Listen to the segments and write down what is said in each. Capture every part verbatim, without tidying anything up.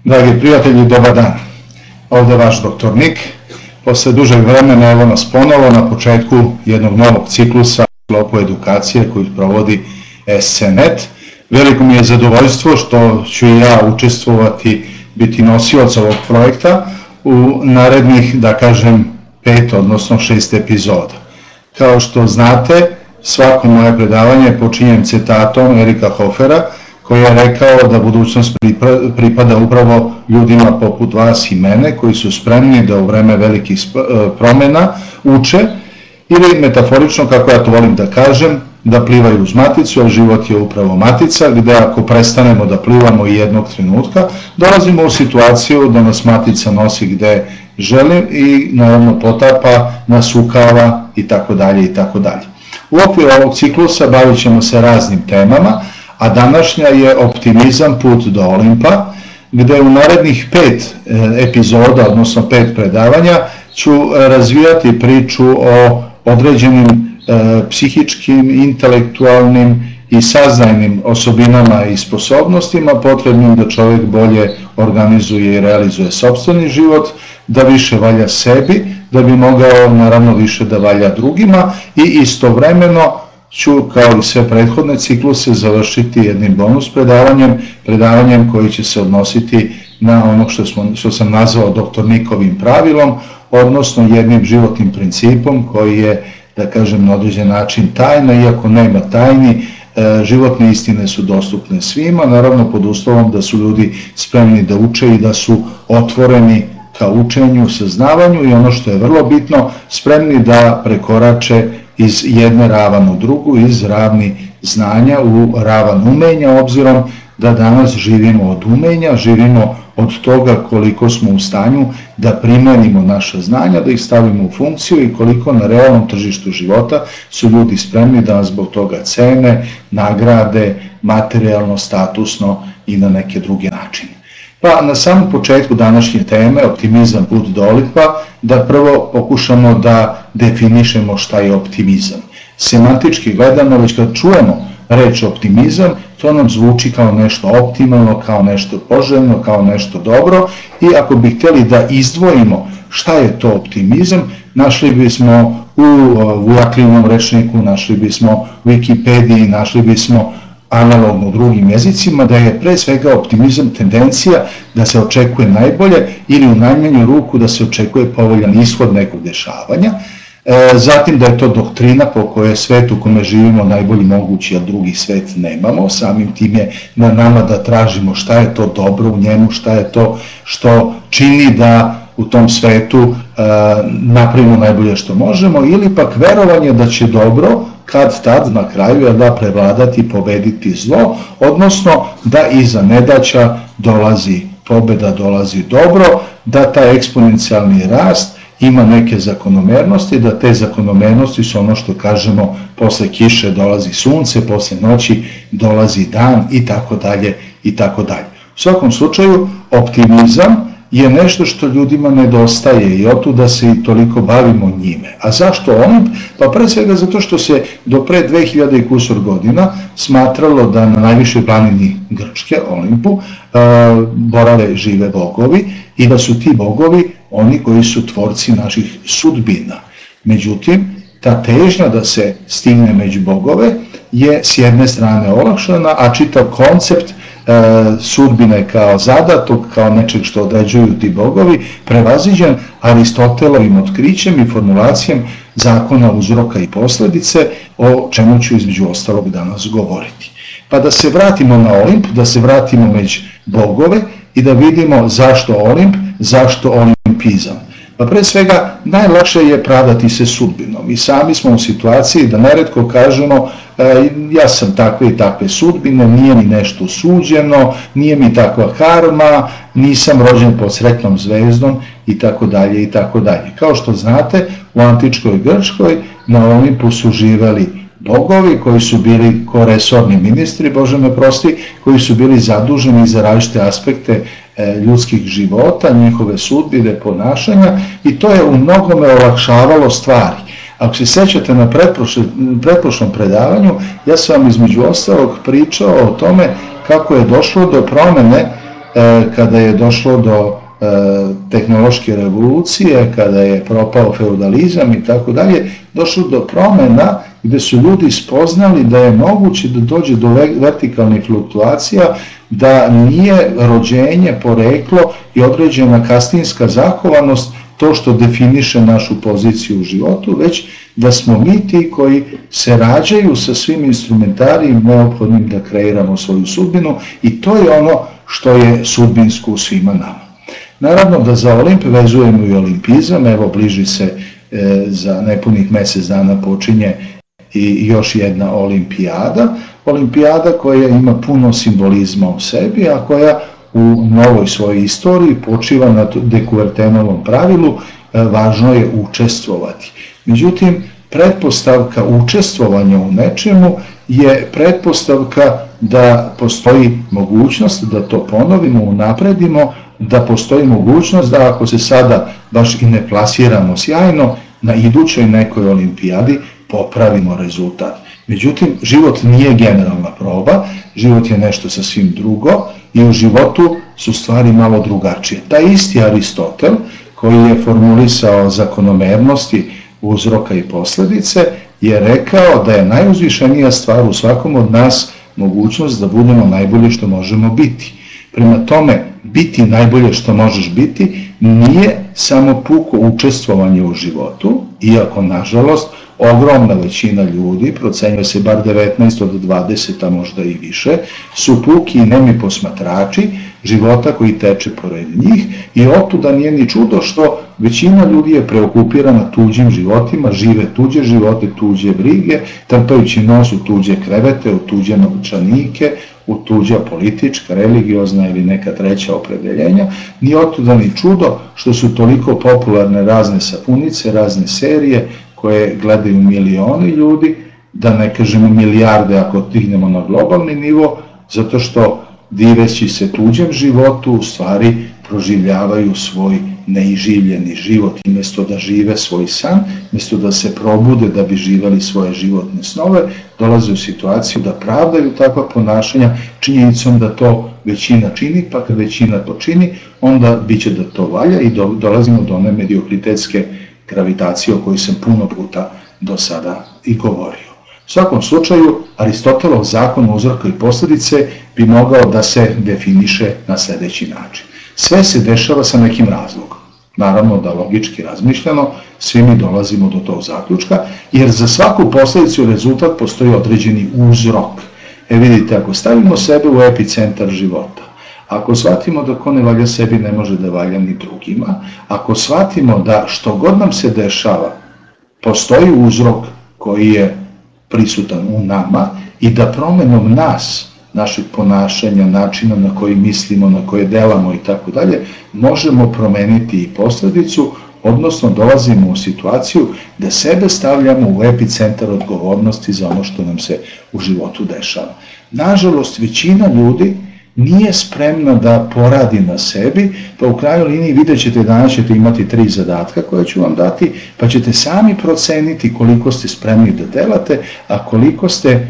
Dragi prijatelji, dobar dan. Ovdje vaš doktor Nik. Posle dužeg vremena evo nas ponovo na početku jednog novog ciklusa u sklopu edukacije koju provodi S C net. Veliko mi je zadovoljstvo što ću i ja učestvovati, biti nosilac ovog projekta u narednih, da kažem, pet, odnosno šest epizoda. Kao što znate, svako moje predavanje počinjem citatom Erika Hofera, koji je rekao da budućnost pripada upravo ljudima poput vas i mene, koji su spremni da u vreme velikih promjena uče, ili metaforično, kako ja to volim da kažem, da plivaju uz maticu, jer život je upravo matica, gde ako prestanemo da plivamo i jednog trenutka, dolazimo u situaciju da nas matica nosi gde želi i naravno potapa, nasukava i tako dalje i tako dalje. U okviru ovog ciklusa bavit ćemo se raznim temama, a današnja je optimizam put do Olimpa, gde u narednih pet epizoda, odnosno pet predavanja, ću razvijati priču o određenim e, psihičkim, intelektualnim i saznajnim osobinama i sposobnostima potrebnim da čovjek bolje organizuje i realizuje sopstveni život, da više valja sebi, da bi mogao naravno više da valja drugima i istovremeno ću, kao i sve prethodne cikluse, završiti jednim bonus predavanjem, predavanjem koji će se odnositi na ono što, smo, što sam nazvao doktor Nikovim pravilom, odnosno jednim životnim principom koji je, da kažem, na određen način tajna, iako nema tajni, životne istine su dostupne svima, naravno pod uslovom da su ljudi spremni da uče i da su otvoreni ka učenju, saznavanju i ono što je vrlo bitno, spremni da prekorače iz jedne ravan u drugu, iz ravni znanja u ravan umenja, obzirom da danas živimo od umenja, živimo od toga koliko smo u stanju da primenimo naša znanja, da ih stavimo u funkciju i koliko na realnom tržištu života su ljudi spremni da nas zbog toga cene, nagrade, materijalno, statusno i na neke druge načine. Pa na samom početku današnje teme, optimizam put do Olimpa, da prvo pokušamo da definišemo šta je optimizam. Semantički gledano, već kad čujemo reč optimizam, to nam zvuči kao nešto optimalno, kao nešto poželjno, kao nešto dobro i ako bi htjeli da izdvojimo šta je to optimizam, našli bismo u vujakljivnom rečniku, našli bismo u Wikipediji, našli bismo analogno u drugim jezicima, da je pre svega optimizam tendencija da se očekuje najbolje ili u najmanju ruku da se očekuje povoljan ishod nekog dešavanja, zatim da je to doktrina po kojoj je svet u kome živimo najbolji mogući, a drugi svet nemamo, samim tim je na nama da tražimo šta je to dobro u njemu, šta je to što čini da u tom svetu napravimo najbolje što možemo, ili pak verovanje da će dobro kad tad na kraju je da prevladati, pobediti zlo, odnosno da iza nedaća dolazi pobeda, dolazi dobro, da taj eksponencijalni rast ima neke zakonomernosti, da te zakonomernosti su ono što kažemo posle kiše dolazi sunce, posle noći dolazi dan i tako dalje i tako dalje. U svakom slučaju optimizam je nešto što ljudima nedostaje i otuda se i toliko bavimo njime. A zašto Olimp? Pa pre svega zato što se do pre dve hiljade i kusur godina smatralo da na najvišoj planini Grčke, Olimpu, borave žive bogovi i da su ti bogovi oni koji su tvorci naših sudbina. Međutim, ta težnja da se stigne među bogove je s jedne strane olakšana, a čitav koncept sudbine kao zadatog, kao nečeg što određuju ti bogovi, prevaziđen Aristotelovim otkrićem i formulacijom zakona uzroka i posljedice, o čemu ću između ostalog danas govoriti. Pa da se vratimo na Olimp, da se vratimo među bogove i da vidimo zašto Olimp, zašto olimpizam. Pa pre svega najlakše je pravdati se sudbinom i sami smo u situaciji da neretko kažemo e, ja sam takve i takve sudbine, nije mi nešto suđeno, nije mi takva karma, nisam rođen pod sretnom zvezdom i tako dalje i tako dalje. Kao što znate, u antičkoj Grčkoj na Olimpu su živeli bogovi koji su bili koresorni ministri, Bože me prosti, koji su bili zaduženi za različite aspekte ljudskih života, njihove sudbine, ponašanja i to je u mnogome olakšavalo stvari. Ako se sećate na pretprošlom predavanju, ja sam vam između ostalog pričao o tome kako je došlo do promene kada je došlo do tehnološke revolucije, kada je propao feudalizam i tako dalje, došlo do promjena gdje su ljudi spoznali da je moguće da dođe do vertikalnih fluktuacija, da nije rođenje, poreklo i određena kastinska zakovanost to što definiše našu poziciju u životu, već da smo mi ti koji se rađaju sa svim instrumentarijem neophodnim da kreiramo svoju sudbinu i to je ono što je sudbinsko u svima nama. Naravno da za Olimp vezujemo i olimpizam, evo bliži se e, za nepunih mjesec dana počinje i još jedna olimpijada, olimpijada koja ima puno simbolizma u sebi, a koja u novoj svojoj istoriji počiva na de Coubertinovom pravilu, e, važno je učestvovati. Međutim, pretpostavka učestvovanja u nečemu je pretpostavka da postoji mogućnost da to ponovimo, unapredimo, da postoji mogućnost da ako se sada baš i ne plasiramo sjajno, na idućoj nekoj olimpijadi popravimo rezultat. Međutim, život nije generalna proba, život je nešto sasvim drugo i u životu su stvari malo drugačije. Taj isti Aristotel koji je formulisao zakonomernosti uzroka i posljedice je rekao da je najuzvišenija stvar u svakom od nas mogućnost da budemo najbolje što možemo biti. Prema tome, biti najbolje što možeš biti nije samo puko učestvovanje u životu, iako, nažalost, ogromna većina ljudi, procenjuje se bar devetnaest od dvadeset, a možda i više, su puki i nemi posmatrači života koji teče pored njih i otuda nije ni čudo što većina ljudi je preokupirana tuđim životima, žive tuđe živote, tuđe brige, trpajući nos u tuđe krevete, u tuđe novčanike, u tuđa politička, religiozna ili neka treća opredeljenja, ni otuda ni čudo što su toliko popularne razne sapunice, razne serije koje gledaju milioni ljudi, da ne kažemo milijarde ako dignemo na globalni nivo, zato što diveći se tuđem životu u stvari proživljavaju svoj neiživljeni život i mjesto da žive svoj san, mjesto da se probude da bi živjeli svoje životne snove, dolaze u situaciju da pravdaju takva ponašanja činjenicom da to većina čini, pa kad većina to čini, onda bit će da to valja i do, dolazimo do one mediokritetske gravitacije o kojoj sam puno puta do sada i govorio. U svakom slučaju, Aristotelov zakon uzroka i posljedice bi mogao da se definiše na sljedeći način. Sve se dešava sa nekim razlogom. Naravno da logički razmišljeno, svi mi dolazimo do tog zaključka, jer za svaku posljedicu i rezultat postoji određeni uzrok. E vidite, ako stavimo sebe u epicentar života, ako shvatimo da ko ne valja sebi ne može da valja ni drugima, ako shvatimo da što god nam se dešava, postoji uzrok koji je prisutan u nama i da promjenom nas, našeg ponašanja, načina na koji mislimo, na koje delamo i tako dalje, možemo promeniti i posljedicu, odnosno dolazimo u situaciju da sebe stavljamo u epicentar odgovornosti za ono što nam se u životu dešava. Nažalost, većina ljudi nije spremna da poradi na sebi, pa u kraju liniji vidjet ćete, danas ćete imati tri zadatka koje ću vam dati, pa ćete sami proceniti koliko ste spremni da delate, a koliko ste e,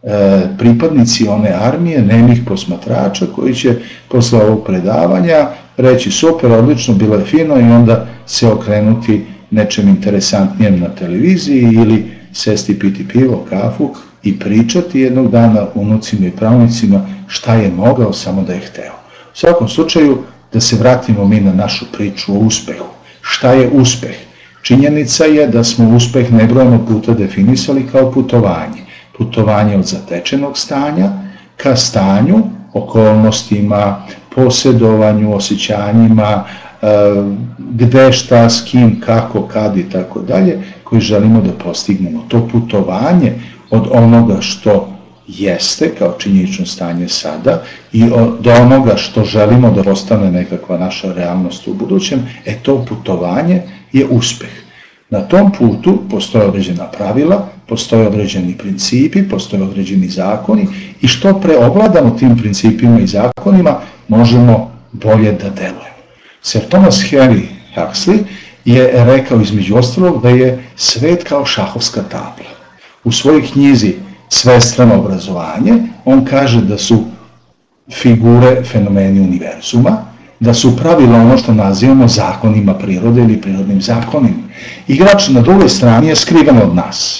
pripadnici one armije nemih posmatrača koji će posle ovog predavanja reći super, odlično, bilo je fino i onda se okrenuti nečem interesantnijem na televiziji ili sesti piti pivo, kafu i pričati jednog dana unucima i pravnicima šta je mogao samo da je hteo. U svakom slučaju, da se vratimo mi na našu priču o uspehu. Šta je uspeh? Činjenica je da smo uspeh nebrojeno puta definisali kao putovanje. Putovanje od zatečenog stanja ka stanju, okolnostima, posjedovanju, osjećanjima, gde, šta, s kim, kako, kad i tako dalje, koji želimo da postignemo. To putovanje od onoga što jeste kao činjenično stanje sada i do onoga što želimo da postane nekakva naša realnost u budućem, e to putovanje je uspeh. Na tom putu postoje određena pravila, postoje određeni principi, postoje određeni zakoni i što preovladamo tim principima i zakonima možemo bolje da delujemo. Sir Thomas Henry Huxley je rekao između ostalog da je svet kao šahovska tabla. U svojoj knjizi Svestrano obrazovanje on kaže da su figure, fenomeni univerzuma, da su pravila ono što nazivamo zakonima prirode ili prirodnim zakonima. Igrač na drugoj strani je skriven od nas.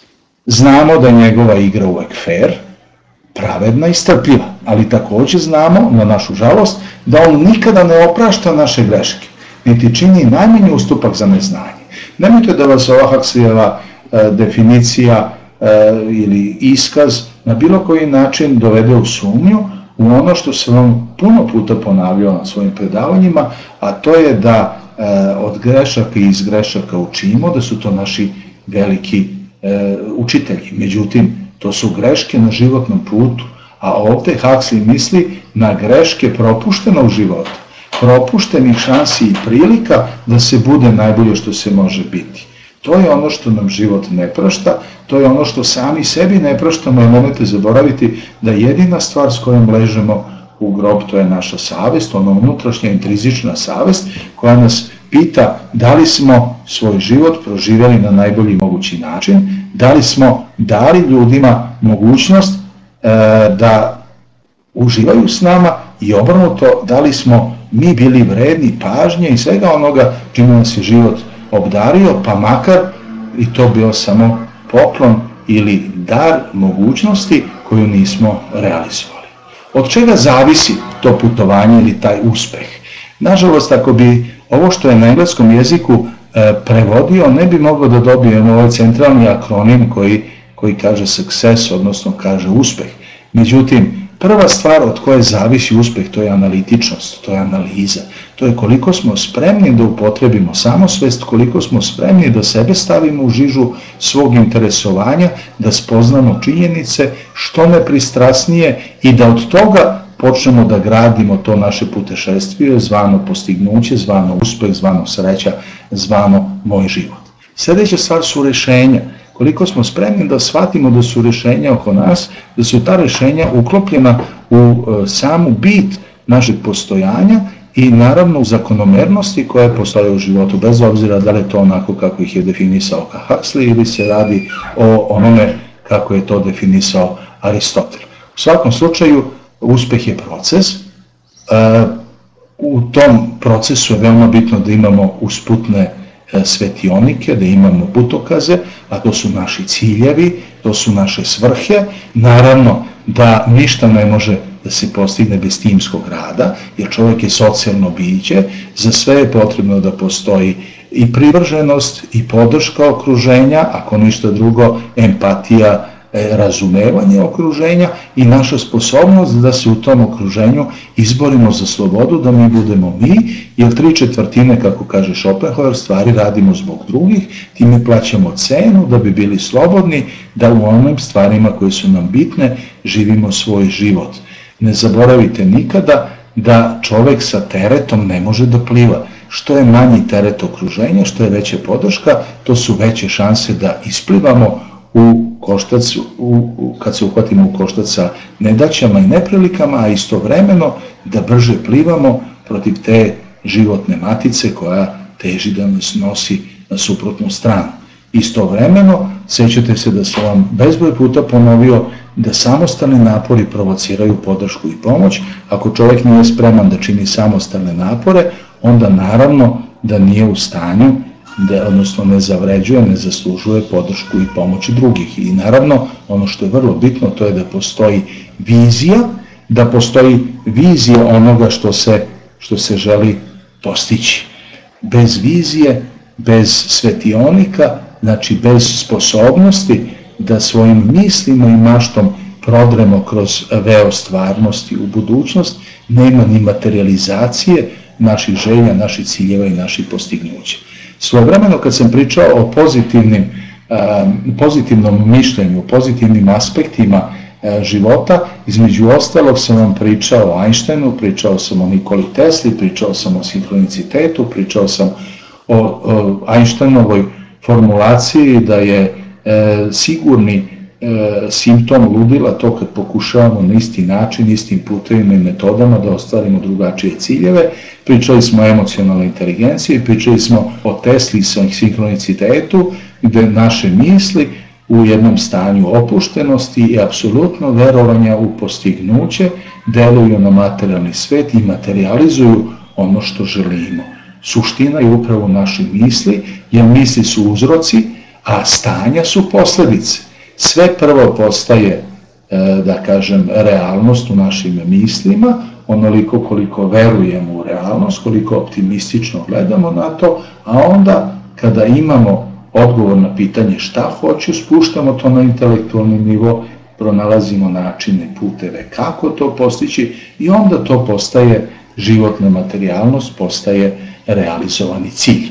Znamo da je njegova igra uvek fair, pravedna i strpljiva, ali također znamo, na našu žalost, da on nikada ne oprašta naše greške, niti čini najmanji ustupak za neznanje. Nemojte da vas ova Huxleyjeva e, definicija e, ili iskaz na bilo koji način dovede u sumnju u ono što sam vam puno puta ponavljao na svojim predavanjima, a to je da e, od grešaka i iz grešaka učimo, da su to naši veliki e, učitelji. Međutim, to su greške na životnom putu, a ovdje Huxley misli na greške propuštenog života, propuštenih šansi i prilika da se bude najbolje što se može biti. To je ono što nam život ne prašta, to je ono što sami sebi ne praštamo, i nemojte zaboraviti da jedina stvar s kojom ležemo u grob, to je naša savest, ona unutrašnja intrizična savest koja nas pita da li smo svoj život proživjeli na najbolji mogući način, da li smo dali ljudima mogućnost e, da uživaju s nama i obrnuto, da li smo mi bili vredni pažnje i svega onoga čime nas je život obdario, pa makar i to bio samo poklon ili dar mogućnosti koju nismo realizovali. Od čega zavisi to putovanje ili taj uspeh? Nažalost, ako bi ovo što je na engleskom jeziku e, prevodio, ne bi mogao da dobijemo ovaj centralni akronim koji, koji kaže success, odnosno kaže uspeh. Međutim, prva stvar od koje zavisi uspeh, to je analitičnost, to je analiza. To je koliko smo spremni da upotrebimo samosvest, koliko smo spremni da sebe stavimo u žižu svog interesovanja, da spoznamo činjenice, što nepristrasnije i da od toga počnemo da gradimo to naše putešestvije, zvano postignuće, zvano uspeh, zvano sreća, zvano moj život. Sljedeća stvar su rješenja. Koliko smo spremni da shvatimo da su rješenja oko nas, da su ta rješenja uklopljena u e, samu bit našeg postojanja i naravno u zakonomernosti koje postoje u životu, bez obzira da li je to onako kako ih je definisao Huxley ili se radi o onome kako je to definisao Aristotel. U svakom slučaju, uspeh je proces. E, u tom procesu je veoma bitno da imamo usputne svetionike, da imamo putokaze, a to su naši ciljevi, to su naše svrhe. Naravno da ništa ne može da se postigne bez timskog rada, jer čovjek je socijalno biće, za sve je potrebno da postoji i privrženost i podrška okruženja, ako ništa drugo, empatija, razumevanje okruženja i naša sposobnost da se u tom okruženju izborimo za slobodu, da mi budemo mi, jer tri četvrtine, kako kaže Schopenhauer, stvari radimo zbog drugih, time plaćamo cenu da bi bili slobodni, da u onim stvarima koje su nam bitne živimo svoj život. Ne zaboravite nikada da čovjek sa teretom ne može da pliva. Što je manji teret okruženja, što je veća podrška, to su veće šanse da isplivamo u koštac, u, u, kad se uhvatimo u koštac sa nedaćama i neprilikama, a istovremeno da brže plivamo protiv te životne matice koja teži da nas nosi na suprotnu stranu. Istovremeno, sjećate se da sam vam bezbroj puta ponovio da samostalni napori provociraju podršku i pomoć. Ako čovjek nije spreman da čini samostalne napore, onda naravno da nije u stanju, da, odnosno ne zavređuje, ne zaslužuje podršku i pomoć drugih. I naravno, ono što je vrlo bitno, to je da postoji vizija, da postoji vizija onoga što se, što se želi postići. Bez vizije, bez svetionika, znači bez sposobnosti da svojim mislima i maštom prodremo kroz veo stvarnosti u budućnost, nema ni materializacije naših želja, naših ciljeva i naših postignuća. Svojevremeno kad sam pričao o pozitivnim, pozitivnom mišljenju, pozitivnim aspektima života, između ostalog sam vam pričao o Einsteinu, pričao sam o Nikoli Tesli, pričao sam o sinhronicitetu, pričao sam o, o Einsteinovoj formulaciji da je e, sigurni e, simptom ludila to kad pokušavamo na isti način, istim putevima i metodama da ostvarimo drugačije ciljeve. Pričali smo o emocionalnoj inteligenciji, pričali smo o Tesli i sinhronicitetu, gde naše misli u jednom stanju opuštenosti i apsolutno verovanja u postignuće, deluju na materijalni svet i materializuju ono što želimo. Suština je upravo naših misli, jer misli su uzroci, a stanja su posledice. Sve prvo postaje, da kažem, realnost u našim mislima, onoliko koliko verujemo u realnost, koliko optimistično gledamo na to, a onda kada imamo odgovor na pitanje šta hoću, spuštamo to na intelektualni nivo, pronalazimo načine, puteve kako to postići i onda to postaje životna materijalnost, postaje realizovani cilj.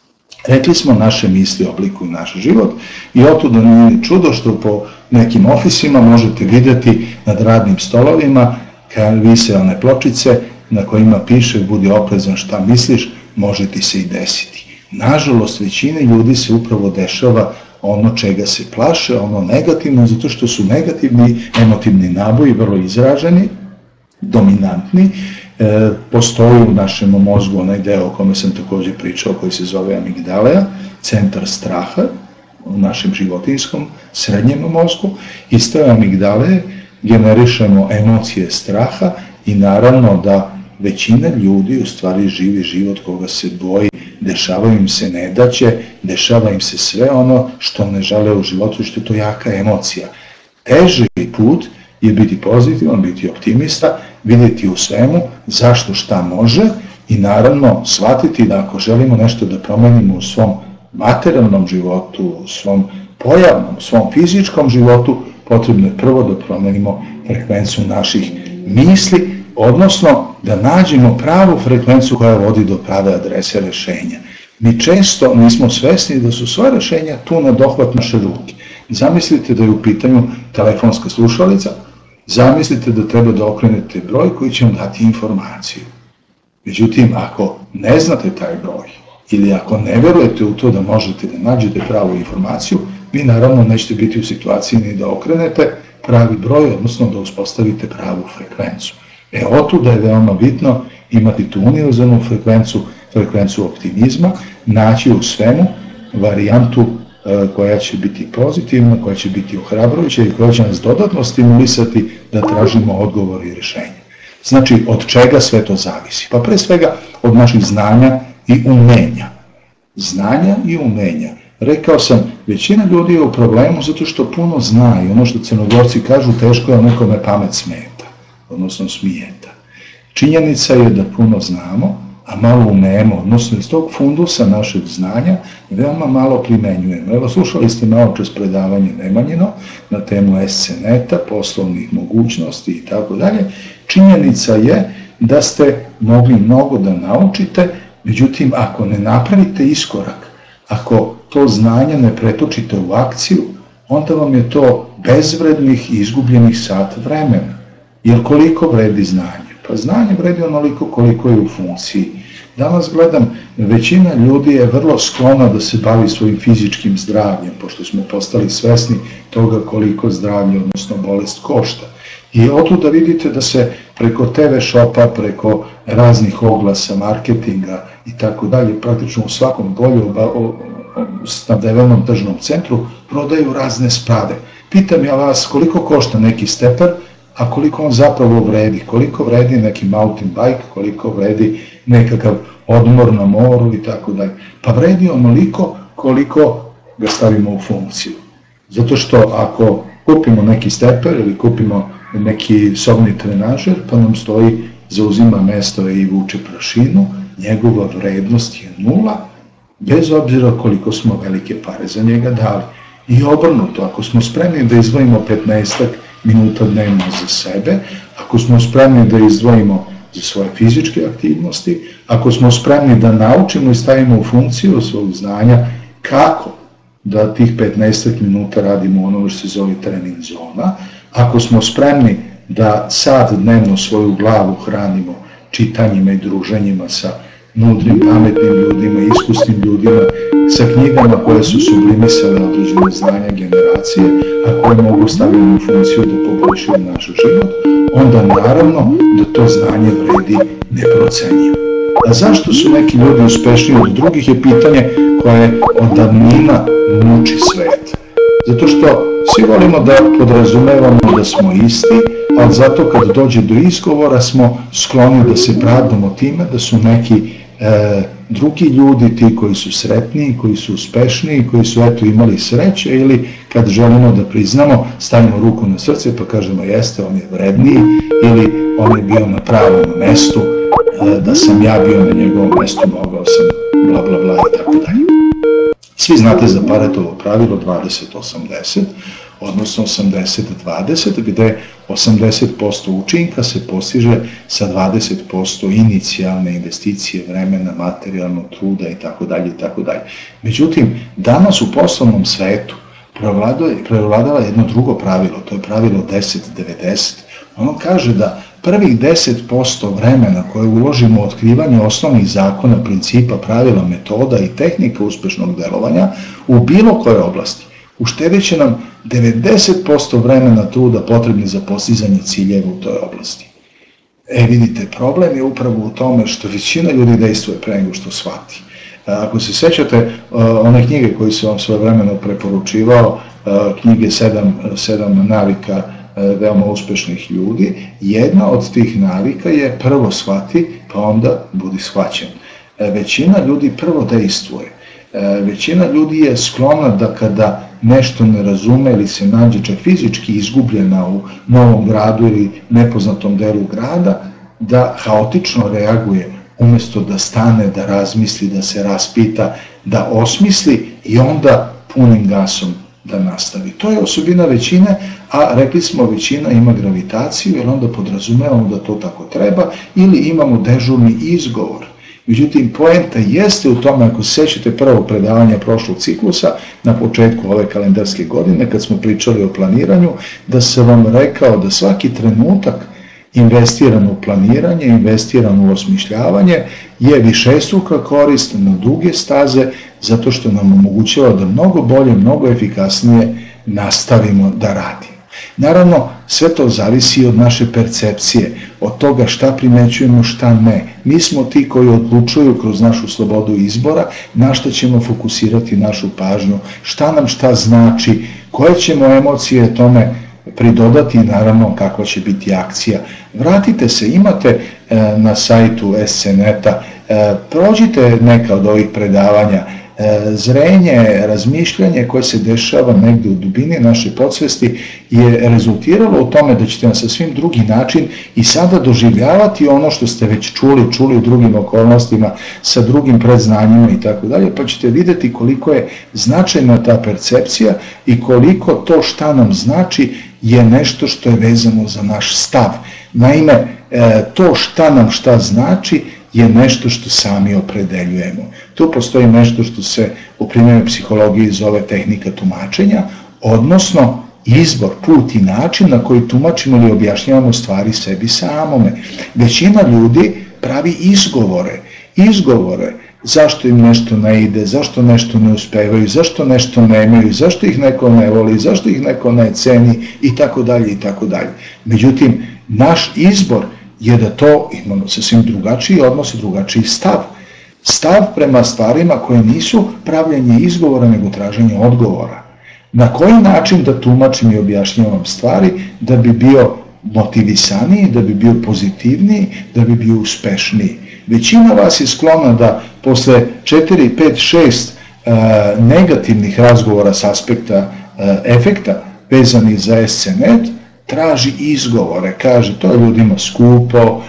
Rekli smo, naše misli oblikuju naš život i otuda nije čudo što po nekim ofisima možete vidjeti nad radnim stolovima kad vise one pločice na kojima piše budi oprezan šta misliš, može ti se i desiti. Nažalost, većine ljudi se upravo dešava ono čega se plaše, ono negativno, zato što su negativni emotivni naboji vrlo izraženi, dominantni. E, postoji u našem mozgu onaj deo o kome sam također pričao, koji se zove amigdala, centar straha u našem životinjskom srednjem mozgu. Iz te amigdale generišemo emocije straha i naravno da većina ljudi u stvari živi život koga se boji, dešavaju im se nedaće, dešava im se sve ono što ne žele u životu, što je to jaka emocija. Teži put je biti pozitivan, biti optimista, vidjeti u svemu zašto šta može i naravno shvatiti da ako želimo nešto da promenimo u svom materijalnom životu, u svom pojavnom, u svom fizičkom životu, potrebno je prvo da promenimo frekvenciju naših misli, odnosno da nađemo pravu frekvenciju koja vodi do prave adrese rešenja. Mi često nismo svesni da su sva rešenja tu na dohvat naše ruke. Zamislite da je u pitanju telefonska slušalica, zamislite da treba da okrenete broj koji će vam dati informaciju. Međutim, ako ne znate taj broj ili ako ne verujete u to da možete da nađete pravu informaciju, vi naravno nećete biti u situaciji ni da okrenete pravi broj, odnosno da uspostavite pravu frekvenciju. E, otuda je veoma bitno imati tu univerzalnu frekvenciju, frekvenciju optimizma, naći u svemu varijantu e, koja će biti pozitivna, koja će biti ohrabrujuća i koja će nas dodatno stimulisati da tražimo odgovor i rješenje. Znači, od čega sve to zavisi? Pa pre svega od naših znanja i umenja. Znanja i umenja. Rekao sam, većina ljudi je u problemu zato što puno zna i ono što Crnogorci kažu, teško je nekome pamet smeta, odnosno smijeta. Činjenica je da puno znamo, a malo umemo, odnosno iz tog fundusa našeg znanja veoma malo primenjujemo. Evo, slušali ste malo čas predavanje Nemanjino na temu esceneta, poslovnih mogućnosti i tako dalje. Činjenica je da ste mogli mnogo da naučite, međutim, ako ne napravite iskorak, ako to znanje ne pretočite u akciju, onda vam je to bezvrednih i izgubljenih sat vremena. Jer koliko vredi znanje? Pa znanje vredi onoliko koliko je u funkciji. Danas gledam, većina ljudi je vrlo sklona da se bavi svojim fizičkim zdravljem, pošto smo postali svesni toga koliko zdravlje, odnosno bolest, košta. I otuda vidite da se preko te ve shopa, preko raznih oglasa, marketinga i tako dalje, praktično u svakom polju snabdevenom tržnom centru prodaju razne spade. Pitam ja vas koliko košta neki steper, a koliko on zapravo vredi, koliko vredi neki mountain bike, koliko vredi nekakav odmor na moru i tako dalje. Pa vredi onoliko koliko ga stavimo u funkciju. Zato što ako kupimo neki steper ili kupimo neki sobni trenažer, pa nam stoji, zauzima mesto i vuče prašinu, njegova vrednost je nula, bez obzira koliko smo velike pare za njega dali. I obrnuto, ako smo spremni da izdvojimo petnaestak minuta dnevno za sebe, ako smo spremni da izdvojimo za svoje fizičke aktivnosti, ako smo spremni da naučimo i stavimo u funkciju svog znanja kako da tih petnaestak minuta radimo ono što se zove trening zona, ako smo spremni da sat dnevno svoju glavu hranimo čitanjima i druženjima sa mudrim, pametnim ljudima, iskusnim ljudima, sa knjigama koje su sublimisale određene znanja generacije, a koje mogu staviti u funkciju da poboljšaju naš život, onda naravno da to znanje vredi neprocenjivo. A zašto su neki ljudi uspešniji od drugih je pitanje koje od davnina muči svet. Zato što svi volimo da podrazumevamo da smo isti, ali zato kad dođe do izgovora smo skloni da se pravdamo time da su neki e, drugi ljudi ti koji su sretniji, koji su uspešniji, koji su eto imali sreće, ili kad želimo da priznamo, stavimo ruku na srce pa kažemo jeste, on je vredniji, ili on je bio na pravom mestu, e, da sam ja bio na njegovom mestu, mogao sam bla bla bla i tako dalje. Svi znate za Paretovo pravilo dvadeset osamdeset, odnosno osamdeset dvadeset, gde osamdeset posto učinka se postiže sa dvadeset posto inicijalne investicije, vremena, materijalnog truda i tako dalje i tako dalje. Međutim, danas u poslovnom svetu prevladava jedno drugo pravilo, to je pravilo deset devedeset. Ono kaže da prvih deset posto vremena koje uložimo u otkrivanje osnovnih zakona, principa, pravila, metoda i tehnika uspešnog delovanja u bilo kojoj oblasti, uštedit će nam devedeset posto vremena truda potrebni za postizanje ciljeva u toj oblasti. E vidite, problem je upravo u tome što većina ljudi dejstvuje pre nego što shvati. Ako se sećate one knjige koje sam vam svojevremeno preporučivao, knjige sedam navika veoma uspešnih ljudi, jedna od tih navika je prvo shvati, pa onda budi shvaćen. Većina ljudi prvo dejstvuje. Većina ljudi je sklona da kada nešto ne razume ili se nađe čak fizički izgubljena u novom gradu ili nepoznatom delu grada, da haotično reaguje umjesto da stane, da razmisli, da se raspita, da osmisli i onda punim gasom da nastavi. To je osobina većine, a rekli smo većina ima gravitaciju, jer onda podrazumevamo da to tako treba, ili imamo dežurni izgovor. Međutim, poenta jeste u tome, ako se sećate prvo predavanja prošlog ciklusa, na početku ove kalendarske godine, kad smo pričali o planiranju, da sam vam rekao da svaki trenutak investiran u planiranje, investiran u osmišljavanje, je višestruka korist na duge staze, zato što nam omogućava da mnogo bolje, mnogo efikasnije nastavimo da radimo. Naravno, sve to zavisi od naše percepcije, od toga šta primećujemo, šta ne. Mi smo ti koji odlučuju kroz našu slobodu izbora na šta ćemo fokusirati našu pažnju, šta nam šta znači, koje ćemo emocije tome pridodati i naravno kakva će biti akcija. Vratite se, imate na sajtu S C Net-a, prođite neka od ovih predavanja, zrenje, razmišljanje koje se dešava negde u dubini naše podsvesti je rezultiralo u tome da ćete na sasvim drugi način i sada doživljavati ono što ste već čuli, čuli u drugim okolnostima, sa drugim predznanjima i tako dalje, pa ćete videti koliko je značajna ta percepcija i koliko to šta nam znači je nešto što je vezano za naš stav. Naime, to šta nam šta znači je nešto što sami opredeljujemo. Tu postoji nešto što se u primjenoj psihologiji zove tehnika tumačenja, odnosno izbor, put i način na koji tumačimo ili objašnjavamo stvari sebi samome. Većina ljudi pravi izgovore, izgovore zašto im nešto ne ide, zašto nešto ne uspevaju, zašto nešto nemaju, zašto ih neko ne voli, zašto ih neko ne ceni i tako dalje i tako dalje. Međutim, naš izbor je da to imamo sasvim drugačiji odnos i drugačiji stav. Stav prema stvarima koje nisu pravljenje izgovora nego traženje odgovora. Na koji način da tumačim i objašnjavam stvari da bi bio motivisaniji, da bi bio pozitivniji, da bi bio uspešniji. Većina vas je sklona da posle četiri, pet, šest negativnih razgovora s aspekta efekta vezanih za S C Net traži izgovore, kaže to je ljudima skupo,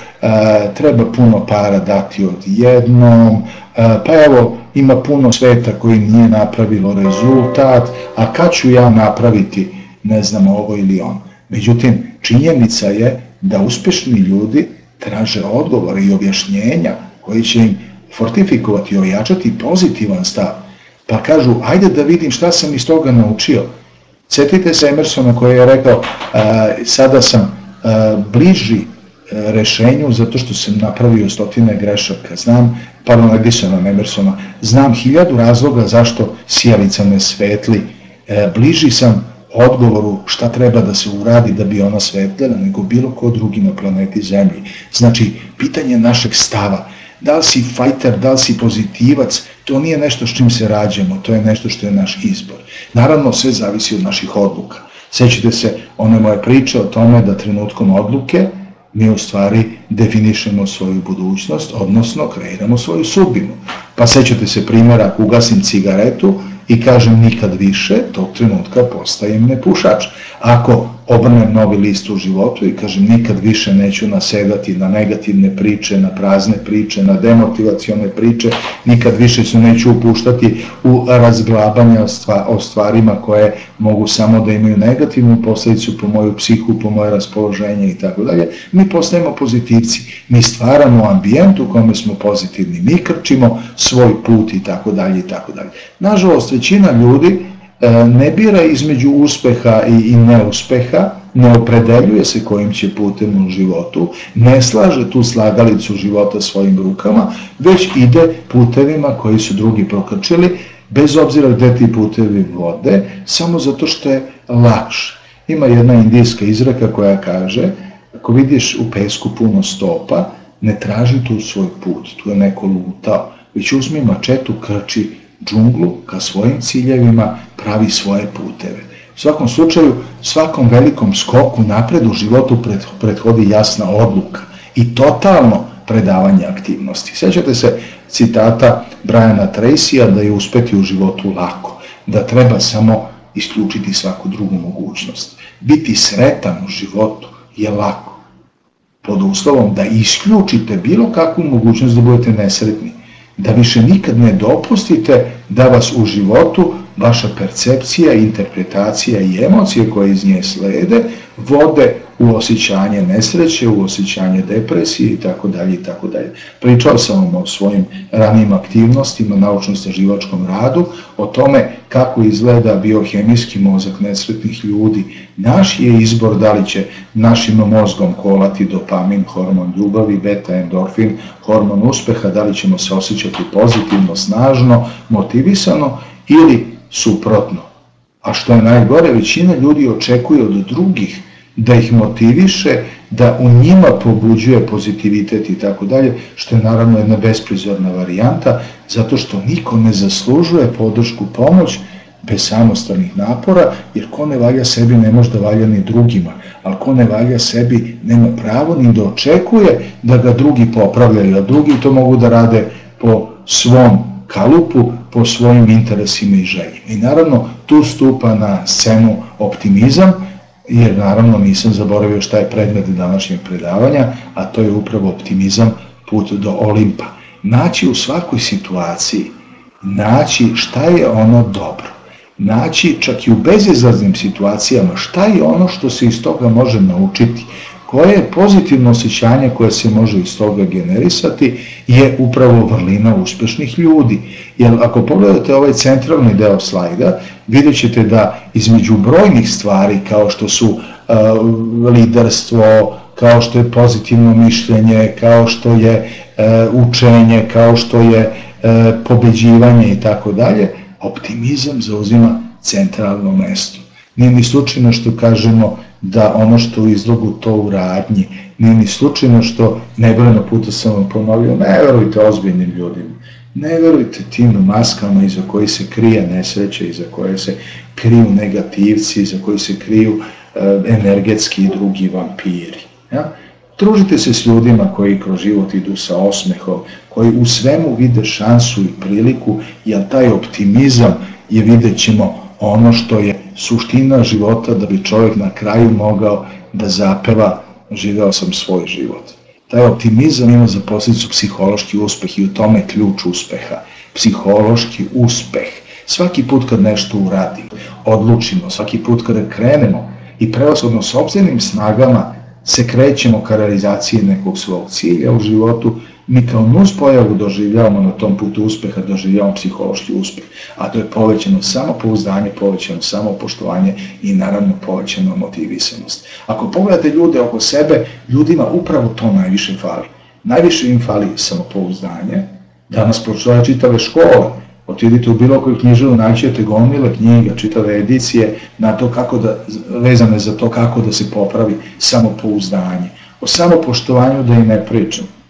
treba puno para dati odjednom, pa evo ima puno sveta koji nije napravilo rezultat, a kad ću ja napraviti ne znam ovo ili on. Međutim, činjenica je da uspešni ljudi traže odgovore i objašnjenja koji će im fortifikovati i ojačati pozitivan stav. Pa kažu, ajde da vidim šta sam iz toga naučio. Sjetite se Emersona koji je rekao, sada sam bliži rešenju zato što sam napravio stotine grešaka. Znam, pardon, Edisona, Emersona, znam hiljadu razloga zašto sijalica ne svetli. Bliži sam odgovoru šta treba da se uradi da bi ona svetlila nego bilo ko drugi na planeti Zemlji. Znači, pitanje našeg stava. Da li si fajter, da li si pozitivac, to nije nešto s čim se rađamo, to je nešto što je naš izbor. Naravno, sve zavisi od naših odluka. Sećate se one moje priče o tome da trenutkom odluke mi u stvari definišemo svoju budućnost, odnosno kreiramo svoju sudbinu. Pa sećate se primjera, ako ugasim cigaretu i kažem nikad više, tog trenutka postajem nepušač. Ako obrnem novi list u životu i kažem nikad više neću nasedati na negativne priče, na prazne priče, na demotivacione priče, nikad više se neću upuštati u razglabanja o stvarima koje mogu samo da imaju negativnu posljedicu po moju psihu, po moje raspoloženje i tako dalje, mi postajemo pozitivci. Mi stvaramo ambijent u kome smo pozitivni, mi krčimo svoj put i tako dalje i tako dalje. Nažalost, većina ljudi ne bira između uspeha i neuspeha, ne opredeljuje se kojim će putem u životu, ne slaže tu slagalicu života svojim rukama, već ide putevima koji su drugi prokrčili, bez obzira gde ti putevi vode, samo zato što je lakše. Ima jedna indijska izreka koja kaže, ako vidiš u pesku puno stopa, ne traži tu svoj put, tu je neko lutao, već uzmi mačetu, krči džunglu ka svojim ciljevima, pravi svoje puteve. U svakom slučaju, svakom velikom skoku napred u životu prethodi jasna odluka i totalno predavanje aktivnosti. Sjećate se citata Briana Tracyja da je uspeti u životu lako, da treba samo isključiti svaku drugu mogućnost. Biti sretan u životu je lako, pod uslovom da isključite bilo kakvu mogućnost da budete nesretni, da više nikad ne dopustite da vas u životu vaša percepcija, interpretacija i emocije koje iz nje slede vode u osjećanje nesreće, u osjećanje depresije i tako dalje i tako dalje. Pričao sam vam o svojim ranijim aktivnostima, naučno-istraživačkom radu, o tome kako izgleda biohemijski mozak nesretnih ljudi. Naš je izbor da li će našim mozgom kolati dopamin, hormon ljubavi, beta endorfin, hormon uspeha, da li ćemo se osjećati pozitivno, snažno, motivisano ili suprotno. A što je najgore, većina ljudi očekuje od drugih da ih motiviše, da u njima pobuđuje pozitivitet i tako dalje, što je naravno jedna besprizorna varijanta, zato što niko ne zaslužuje podršku, pomoć bez samostalnih napora, jer ko ne valja sebi ne može da valja ni drugima, ali ko ne valja sebi nema pravo ni da očekuje da ga drugi popravljaju, a drugi to mogu da rade po svom kalupu, po svojim interesima i željima. I naravno tu stupa na scenu optimizam, jer naravno nisam zaboravio šta je predmet današnjeg predavanja, a to je upravo optimizam, put do Olimpa. Naći u svakoj situaciji, naći šta je ono dobro, naći čak i u bezizlaznim situacijama šta je ono što se iz toga može naučiti, koje je pozitivno osjećanje koje se može iz toga generisati, je upravo vrlina uspešnih ljudi. Jer ako pogledate ovaj centralni deo slajda, vidjet ćete da između brojnih stvari kao što su uh, liderstvo, kao što je pozitivno mišljenje, kao što je uh, učenje, kao što je uh, pobeđivanje i tako dalje, optimizam zauzima centralno mesto. Nije ni slučajno što kažemo da ono što u izlogu to u radnji, nije ni slučajno što nebrojeno puta sam vam ponovio, ne verujte ozbiljnim ljudima, ne verujte tim maskama iza koji se krije nesreće, iza koje se kriju negativci, iza koji se kriju e, energetski i drugi vampiri. Ja? Družite se s ljudima koji kroz život idu sa osmehom, koji u svemu vide šansu i priliku, jer taj optimizam je, vidjet ćemo, ono što je suština života da bi čovjek na kraju mogao da zapeva živeo sam svoj život. Taj optimizam ima za posljedicu psihološki uspeh i u tome ključ uspeha. Psihološki uspeh. Svaki put kad nešto uradimo, odlučimo, svaki put kada krenemo i prevashodno sopstvenim snagama se krećemo ka realizaciji nekog svog cilja u životu, mi kao nuspojavu doživljavamo na tom putu uspeha, doživljavamo psihološki uspeh, a to je povećano samopouzdanje, povećano samopoštovanje i naravno povećana motivisanost. Ako pogledate ljude oko sebe, ljudima upravo to najviše fali. Najviše im fali samopouzdanje. Danas postoje čitave škole, otidite u bilo koju knjižaru, naćete gomile knjiga, čitave edicije na to kako da, vezane za to kako da se popravi samopouzdanje. O samopoštovanju da i ne pričam.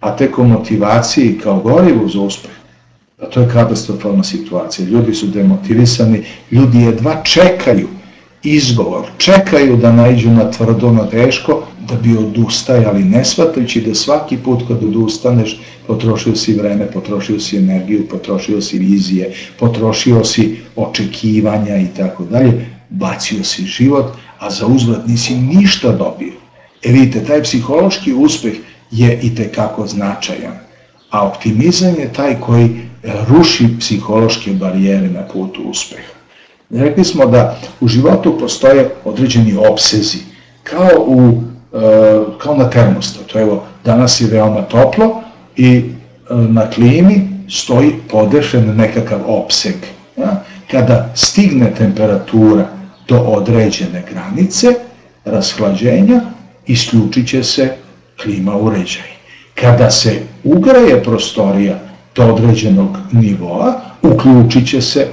a tek o motivaciji kao gorivu za uspeh, pa to je katastrofalna situacija. Ljudi su demotivisani, ljudi jedva čekaju izgovor, čekaju da naiđu na tvrdo, na teško, da bi odustajali, ne shvatajući da svaki put kad odustaneš potrošio si vreme, potrošio si energiju, potrošio si vizije, potrošio si očekivanja i tako dalje, bacio si život, a za uzvrat nisi ništa dobio. E vidite, taj psihološki uspeh je itekako značajan, a optimizam je taj koji ruši psihološke barijere na putu uspeha. Rekli smo da u životu postoje određeni opsezi, kao, u, kao na termostatu. Evo, danas je veoma toplo i na klimi stoji podešen nekakav opseg. Kada stigne temperatura do određene granice rashlađenja, isključit će se klima uređaj. Kada se ugreje prostorija do određenog nivoa, uključit će se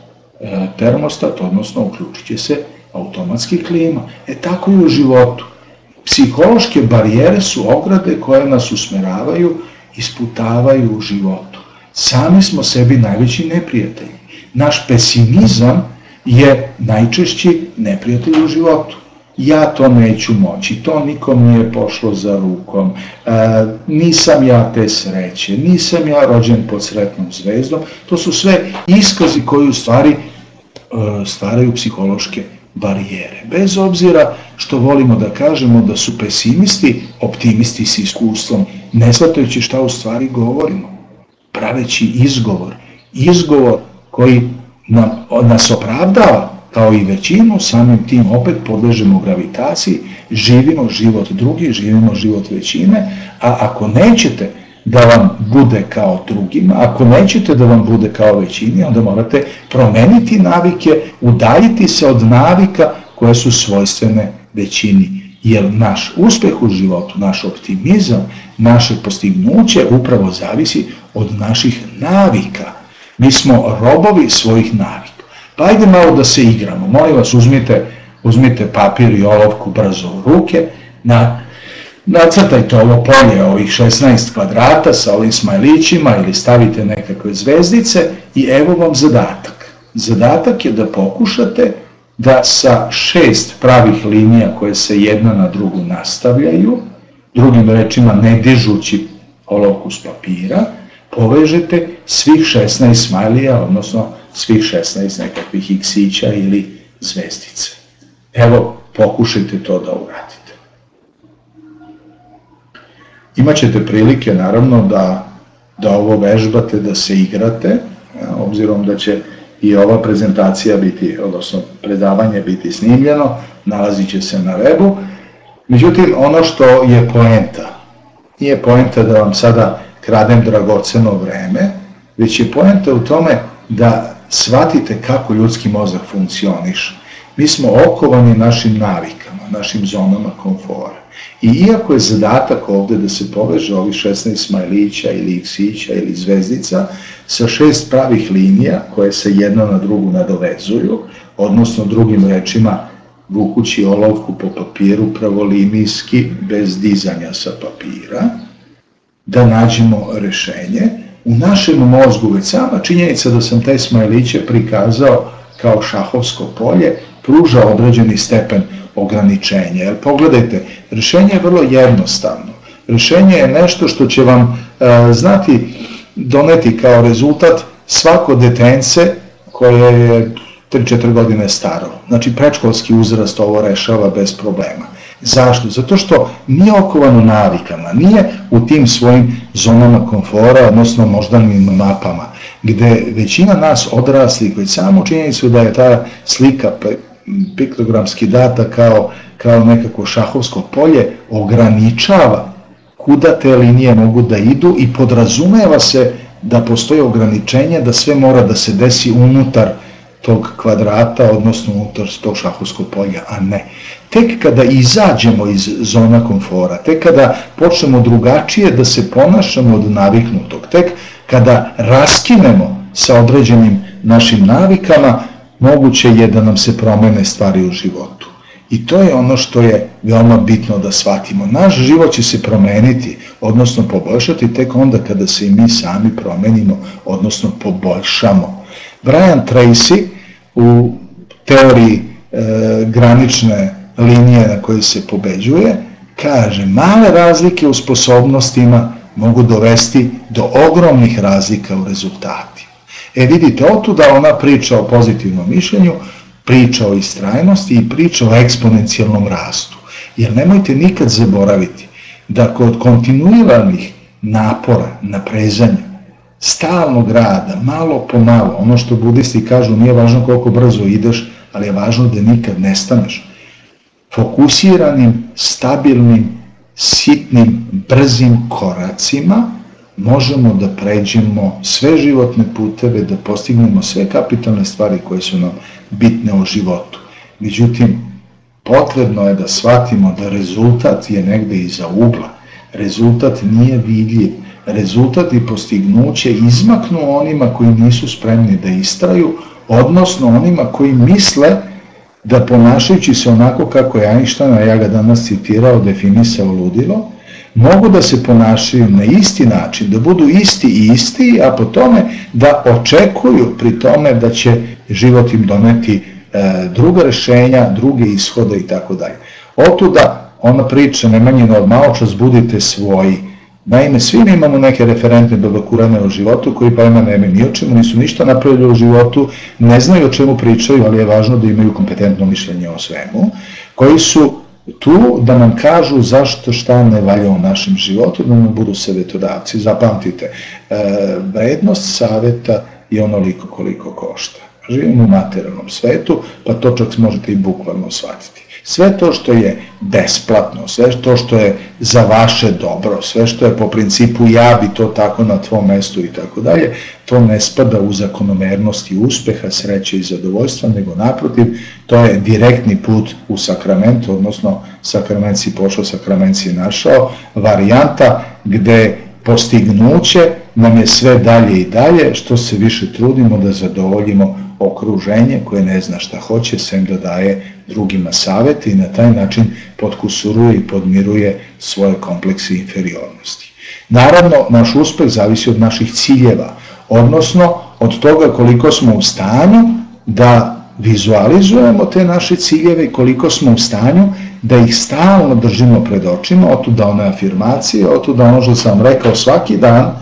termostat, odnosno uključit će se automatski klima. E tako i u životu. Psihološke barijere su ograde koje nas usmeravaju, isputavaju u životu. Sami smo sebi najveći neprijatelji. Naš pesimizam je najčešći neprijatelj u životu. Ja to neću moći, to nikom nije pošlo za rukom, e, nisam ja te sreće, nisam ja rođen pod sretnom zvezdom. To su sve iskazi koji u stvari e, stvaraju psihološke barijere. Bez obzira što volimo da kažemo da su pesimisti, optimisti s iskustvom, ne shvatajući šta u stvari govorimo, praveći izgovor, izgovor koji nam, nas opravdava, kao i većinu, samim tim opet podležemo gravitaciji, živimo život drugi, živimo život većine, a ako nećete da vam bude kao drugima, ako nećete da vam bude kao većini, onda morate promeniti navike, udaljiti se od navika koje su svojstvene većini. Jer naš uspeh u životu, naš optimizam, naše postignuće upravo zavisi od naših navika. Mi smo robovi svojih navika. Pa ajde malo da se igramo. Molim vas, uzmite, uzmite papir i olovku brzo u ruke, na, nacrtajte ovo polje, ovih šesnaest kvadrata sa ovim smajlićima ili stavite nekakve zvezdice i evo vam zadatak. Zadatak je da pokušate da sa šest pravih linija koje se jedna na drugu nastavljaju, drugim rečima ne dižući olovku s papira, povežete svih šesnaest smajlija, odnosno svih šesnaest nekakvih iksića ili zvezdice. Evo, pokušajte to da uradite. Imaćete prilike, naravno, da, da ovo vežbate, da se igrate, obzirom da će i ova prezentacija biti, odnosno predavanje biti snimljeno, nalazit će se na webu. Međutim, ono što je poenta, nije poenta da vam sada kradem dragoceno vreme, već je poenta u tome da shvatite kako ljudski mozak funkcioniše. Mi smo okovani našim navikama, našim zonama komfora. I iako je zadatak ovde da se poveže ovih šesnaest smajlića ili iksića ili zvezdica sa šest pravih linija koje se jedna na drugu nadovezuju, odnosno drugim rečima vukući olovku po papiru pravolinijski bez dizanja sa papira, da nađemo rešenje. U našem mozgu već sama činjenica da sam te smajliće prikazao kao šahovsko polje pruža određeni stepen ograničenja. Jer pogledajte, rešenje je vrlo jednostavno. Rešenje je nešto što će vam e, znati doneti kao rezultat svako detence koje je tri četiri godine staro. Znači predškolski uzrast ovo rešava bez problema. Zašto? Zato što nije okovano navikama, nije u tim svojim zonama komfora, odnosno moždanim mapama, gde većina nas odrasli, koji samo činjenicu da je ta slika piktogramski data kao, kao nekako šahovsko polje, ograničava kuda te linije mogu da idu i podrazumeva se da postoji ograničenje da sve mora da se desi unutar tog kvadrata, odnosno unutar tog šahovskog polja, a ne. Tek kada izađemo iz zona komfora, tek kada počnemo drugačije da se ponašamo od naviknutog, tek kada raskinemo sa određenim našim navikama, moguće je da nam se promene stvari u životu. I to je ono što je veoma bitno da shvatimo. Naš život će se promeniti, odnosno poboljšati tek onda kada se i mi sami promenimo, odnosno poboljšamo. Brian Tracy u teoriji e, granične linije na kojoj se pobeđuje kaže: male razlike u sposobnostima mogu dovesti do ogromnih razlika u rezultatima. E vidite, otuda ona priča o pozitivnom mišljenju, priča o istrajnosti i priča o eksponencijalnom rastu. Jer nemojte nikad zaboraviti da kod kontinuiranih napora, naprezanja, stalnog rada, malo po malo, ono što budisti kažu, nije važno koliko brzo ideš, ali je važno da nikad ne staneš. Fokusiranim, stabilnim, sitnim, brzim koracima možemo da pređemo sve životne puteve, da postignemo sve kapitalne stvari koje su nam bitne u životu. Međutim, potrebno je da shvatimo da rezultat je negde iza ugla. Rezultat nije vidljiv. Rezultat i postignuće izmaknu onima koji nisu spremni da istraju, odnosno onima koji misle da ponašajući se onako kako je Einstein, a ja ga danas citirao, definisao ludilo, mogu da se ponašaju na isti način, da budu isti i isti, a po tome da očekuju pri tome da će život im doneti e, druga rešenja, druge ishode i tako dalje. Otuda ona priča Nemanjina od maločas budite svoji. Naime, svi mi imamo neke referentne babakurane u životu koji pa ima neme ni o čemu, nisu ništa napravili u životu, ne znaju o čemu pričaju, ali je važno da imaju kompetentno mišljenje o svemu, koji su tu da nam kažu zašto šta ne valja u našem životu, da nam budu savjetodavci. Zapamtite, e, vrednost savjeta je onoliko koliko košta. Živimo u materijalnom svetu, pa to čak možete i bukvalno shvatiti. Sve to što je besplatno, sve to što je za vaše dobro, sve što je po principu ja bi to tako na tvom mestu i tako dalje, to ne spada u zakonomernosti uspeha, sreće i zadovoljstva, nego naprotiv, to je direktni put u sakrament, odnosno sakrament si pošao, sakrament si našao, varijanta gde postignuće nam je sve dalje i dalje, što se više trudimo da zadovoljimo okruženje koje ne zna šta hoće, sem da daje drugima savete i na taj način potkusuruje i podmiruje svoje komplekse inferiornosti. Naravno, naš uspeh zavisi od naših ciljeva, odnosno od toga koliko smo u stanju da vizualizujemo te naše ciljeve i koliko smo u stanju da ih stalno držimo pred očima, otuda one afirmacije, otuda ono što sam rekao svaki dan,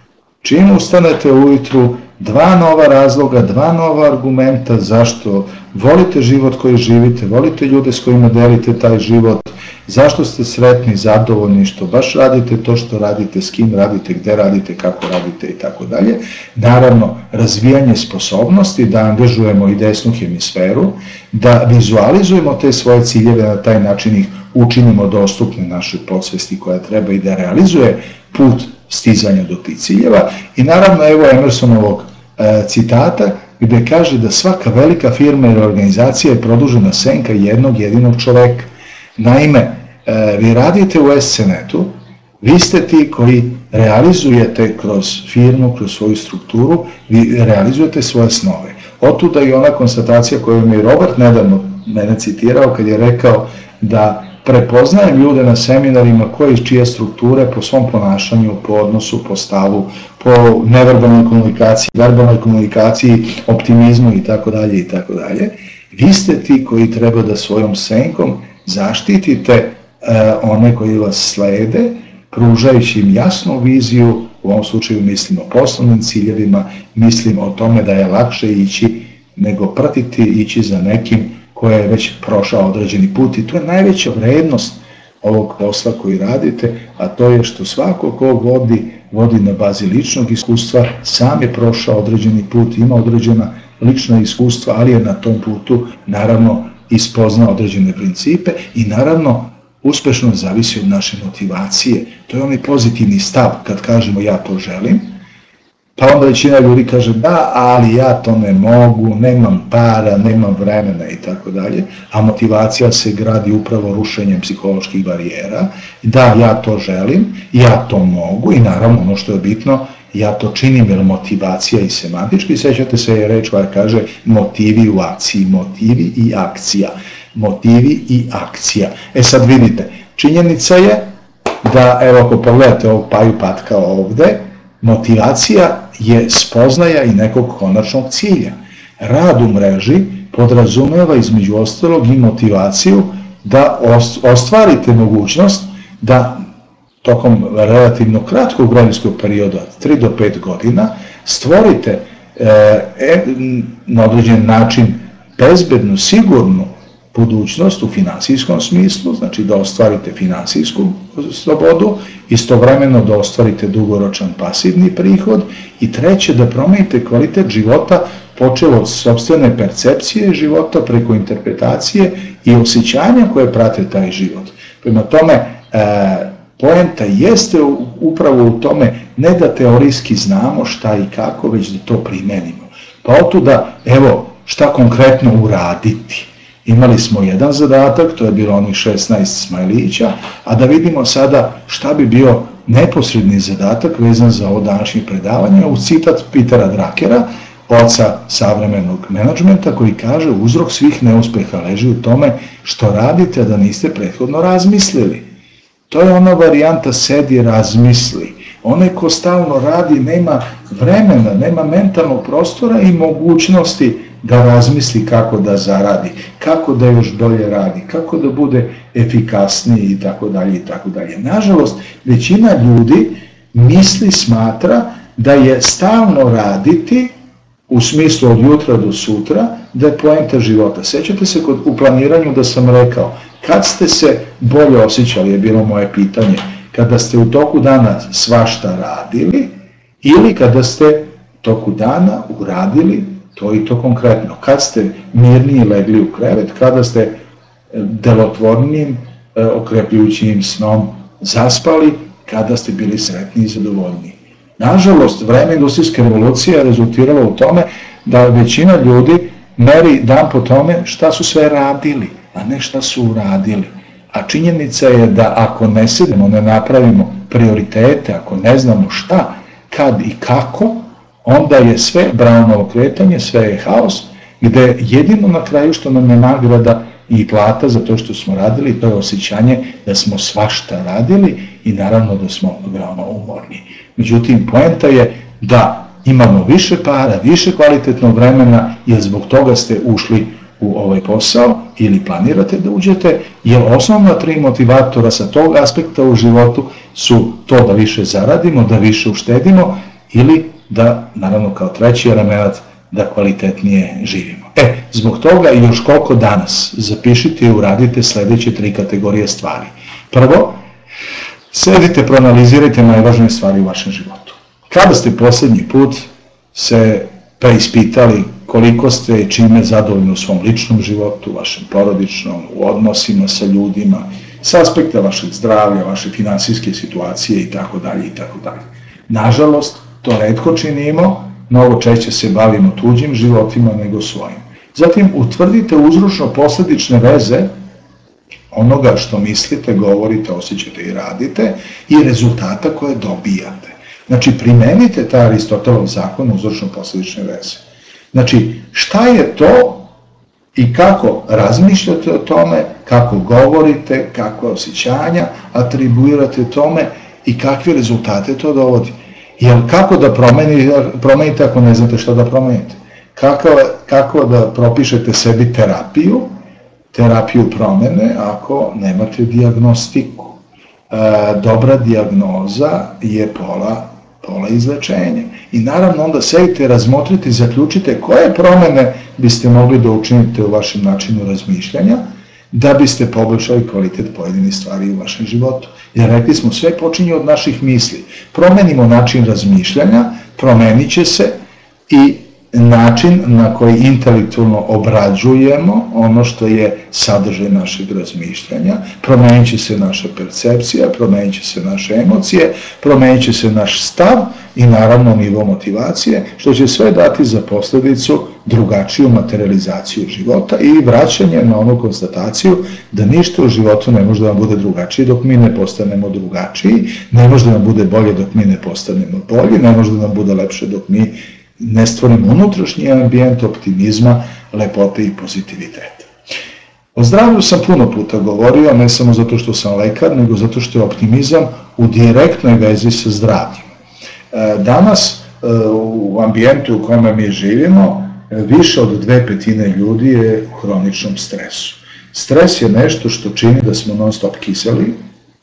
čim ustanete ujutru, dva nova razloga, dva nova argumenta zašto volite život koji živite, volite ljude s kojima delite taj život, zašto ste sretni, zadovoljni, što baš radite to što radite, s kim radite, gde radite, kako radite i tako dalje. Naravno, razvijanje sposobnosti da angažujemo i desnu hemisferu, da vizualizujemo te svoje ciljeve, na taj način ih učinimo dostupne našoj podsvesti koja treba i da realizuje put stizanja do tih ciljeva. I naravno, evo Emersonovog e, citata gde kaže da svaka velika firma ili organizacija je produžena senka jednog jedinog čoveka. Naime, e, vi radite u es ce netu, vi ste ti koji realizujete kroz firmu, kroz svoju strukturu, vi realizujete svoje snove. Otuda i ona konstatacija koju mi je Robert nedavno mene citirao kad je rekao da prepoznajem ljude na seminarima koji iz čije strukture po svom ponašanju, po odnosu, po stavu, po neverbalnoj komunikaciji, verbalnoj komunikaciji, optimizmu i tako dalje i tako dalje. Vi ste ti koji treba da svojom senkom zaštitite e, one koji vas slede, pružajući im jasnu viziju, u ovom slučaju mislim o poslovnim ciljevima, mislim o tome da je lakše ići nego pratiti, ići za nekim koja je već prošao određeni put i to je najveća vrednost ovog posla koji radite, a to je što svako ko vodi, vodi na bazi ličnog iskustva, sam je prošao određeni put, ima određena lična iskustva, ali je na tom putu naravno ispoznao određene principe i naravno uspešno zavisi od naše motivacije. To je onaj pozitivni stav kad kažemo ja to želim, pa onda većina ljudi kaže da, ali ja to ne mogu, nemam para, nemam vremena i tako dalje, a motivacija se gradi upravo rušenjem psiholoških barijera. Da, ja to želim, ja to mogu i naravno ono što je bitno, ja to činim jer motivacija i semantički, sećate se je reč koja kaže motivi u akciji, motivi i akcija. motivi i akcija. E sad vidite, činjenica je da, evo ako pogledate ovog Paju Patka ovde, motivacija je spoznaja i nekog konačnog cilja. Rad u mreži podrazumeva između ostalog i motivaciju da ostvarite mogućnost da tokom relativno kratkog vremenskog perioda, od tri do pet godina, stvorite e, na određen način bezbednu, sigurnu budućnost u finansijskom smislu, znači da ostvarite finansijsku slobodu, istovremeno da ostvarite dugoročan pasivni prihod i treće da promenite kvalitet života počelo od sopstvene percepcije života preko interpretacije i osjećanja koje prate taj život. Prema tome, e, poenta jeste upravo u tome ne da teorijski znamo šta i kako, već da to primenimo. Pa otuda, evo, šta konkretno uraditi. Imali smo jedan zadatak, to je bilo onih šesnaest smajlića, a da vidimo sada šta bi bio neposredni zadatak vezan za ovo današnje predavanje, uz citat Petera Druckera, oca savremenog menadžmenta, koji kaže uzrok svih neuspeha leži u tome što radite, a da niste prethodno razmislili. To je ona varijanta sedi, razmisli. Onaj ko stalno radi nema vremena, nema mentalnog prostora i mogućnosti da razmisli kako da zaradi, kako da još bolje radi, kako da bude efikasniji i tako dalje i tako dalje. Nažalost, većina ljudi misli, smatra da je stalno raditi u smislu od jutra do sutra, da je poenta života. Sećate se kod, u planiranju da sam rekao, kad ste se bolje osjećali, je bilo moje pitanje, kada ste u toku dana svašta radili ili kada ste u toku dana uradili to i to konkretno. Kad ste mirniji legli u krevet, kada ste delotvornijim, okrepljujućim snom zaspali, kada ste bili sretni i zadovoljni. Nažalost, vreme industrijske revolucije je rezultiralo u tome da većina ljudi meri dan po tome šta su sve radili, a ne šta su uradili. A činjenica je da ako ne sedemo, ne napravimo prioritete, ako ne znamo šta, kad i kako, onda je sve Brownovo kretanje, sve je haos, gde jedino na kraju što nam je nagrada i plata za to što smo radili, to je osjećanje da smo svašta radili i naravno da smo veoma umorni. Međutim, poenta je da imamo više para, više kvalitetnog vremena, jer zbog toga ste ušli u ovaj posao ili planirate da uđete, jer osnovna tri motivatora sa tog aspekta u životu su to da više zaradimo, da više uštedimo ili da, naravno kao treći element, da kvalitetnije živimo. E, zbog toga i još koliko danas zapišite i uradite sledeće tri kategorije stvari. Prvo, sedite, proanalizirajte najvažnije stvari u vašem životu. Kada ste poslednji put se preispitali koliko ste i čime zadovoljni u svom ličnom životu, vašem porodičnom, u odnosima sa ljudima, sa aspekta vašeg zdravlja, vaše finansijske situacije i tako dalje i tako dalje. Nažalost, to retko činimo, mnogo češće se bavimo tuđim životima nego svojim. Zatim, utvrdite uzročno-posledične veze onoga što mislite, govorite, osjećate i radite i rezultata koje dobijate. Znači, primenite taj Aristotelov zakon uzročno-posledične veze. Znači, šta je to i kako razmišljate o tome, kako govorite, kakve osjećanja atribuirate tome i kakve rezultate to dovodi. Jer kako da promenite ako ne znate šta da promenite? Kako, kako da propišete sebi terapiju, terapiju promene ako nemate dijagnostiku? E, dobra dijagnoza je pola, pola izlečenja. I naravno onda sedite, razmotrite i zaključite koje promene biste mogli da učinite u vašem načinu razmišljanja da biste poboljšali kvalitet pojedinih stvari u vašem životu. Jer rekli smo, sve počinje od naših misli. Promenimo način razmišljanja, promenit će se i način na koji intelektualno obrađujemo ono što je sadržaj našeg razmišljanja, promenit će se naša percepcija, promenit će se naše emocije, promenit će se naš stav i naravno nivo motivacije, što će sve dati za posledicu drugačiju materializaciju života i vraćanje na onu konstataciju da ništa u životu ne može da nam bude drugačije dok mi ne postanemo drugačiji, ne može da nam bude bolje dok mi ne postanemo bolji, ne može da nam bude lepše dok mi ne stvorimo unutrašnji ambijent optimizma, lepote i pozitiviteta. O zdravlju sam puno puta govorio, ne samo zato što sam lekar, nego zato što je optimizam u direktnoj vezi sa zdravljem. Danas u ambijentu u kome mi živimo, više od dve petine ljudi je u hroničnom stresu. Stres je nešto što čini da smo non stop kiseli,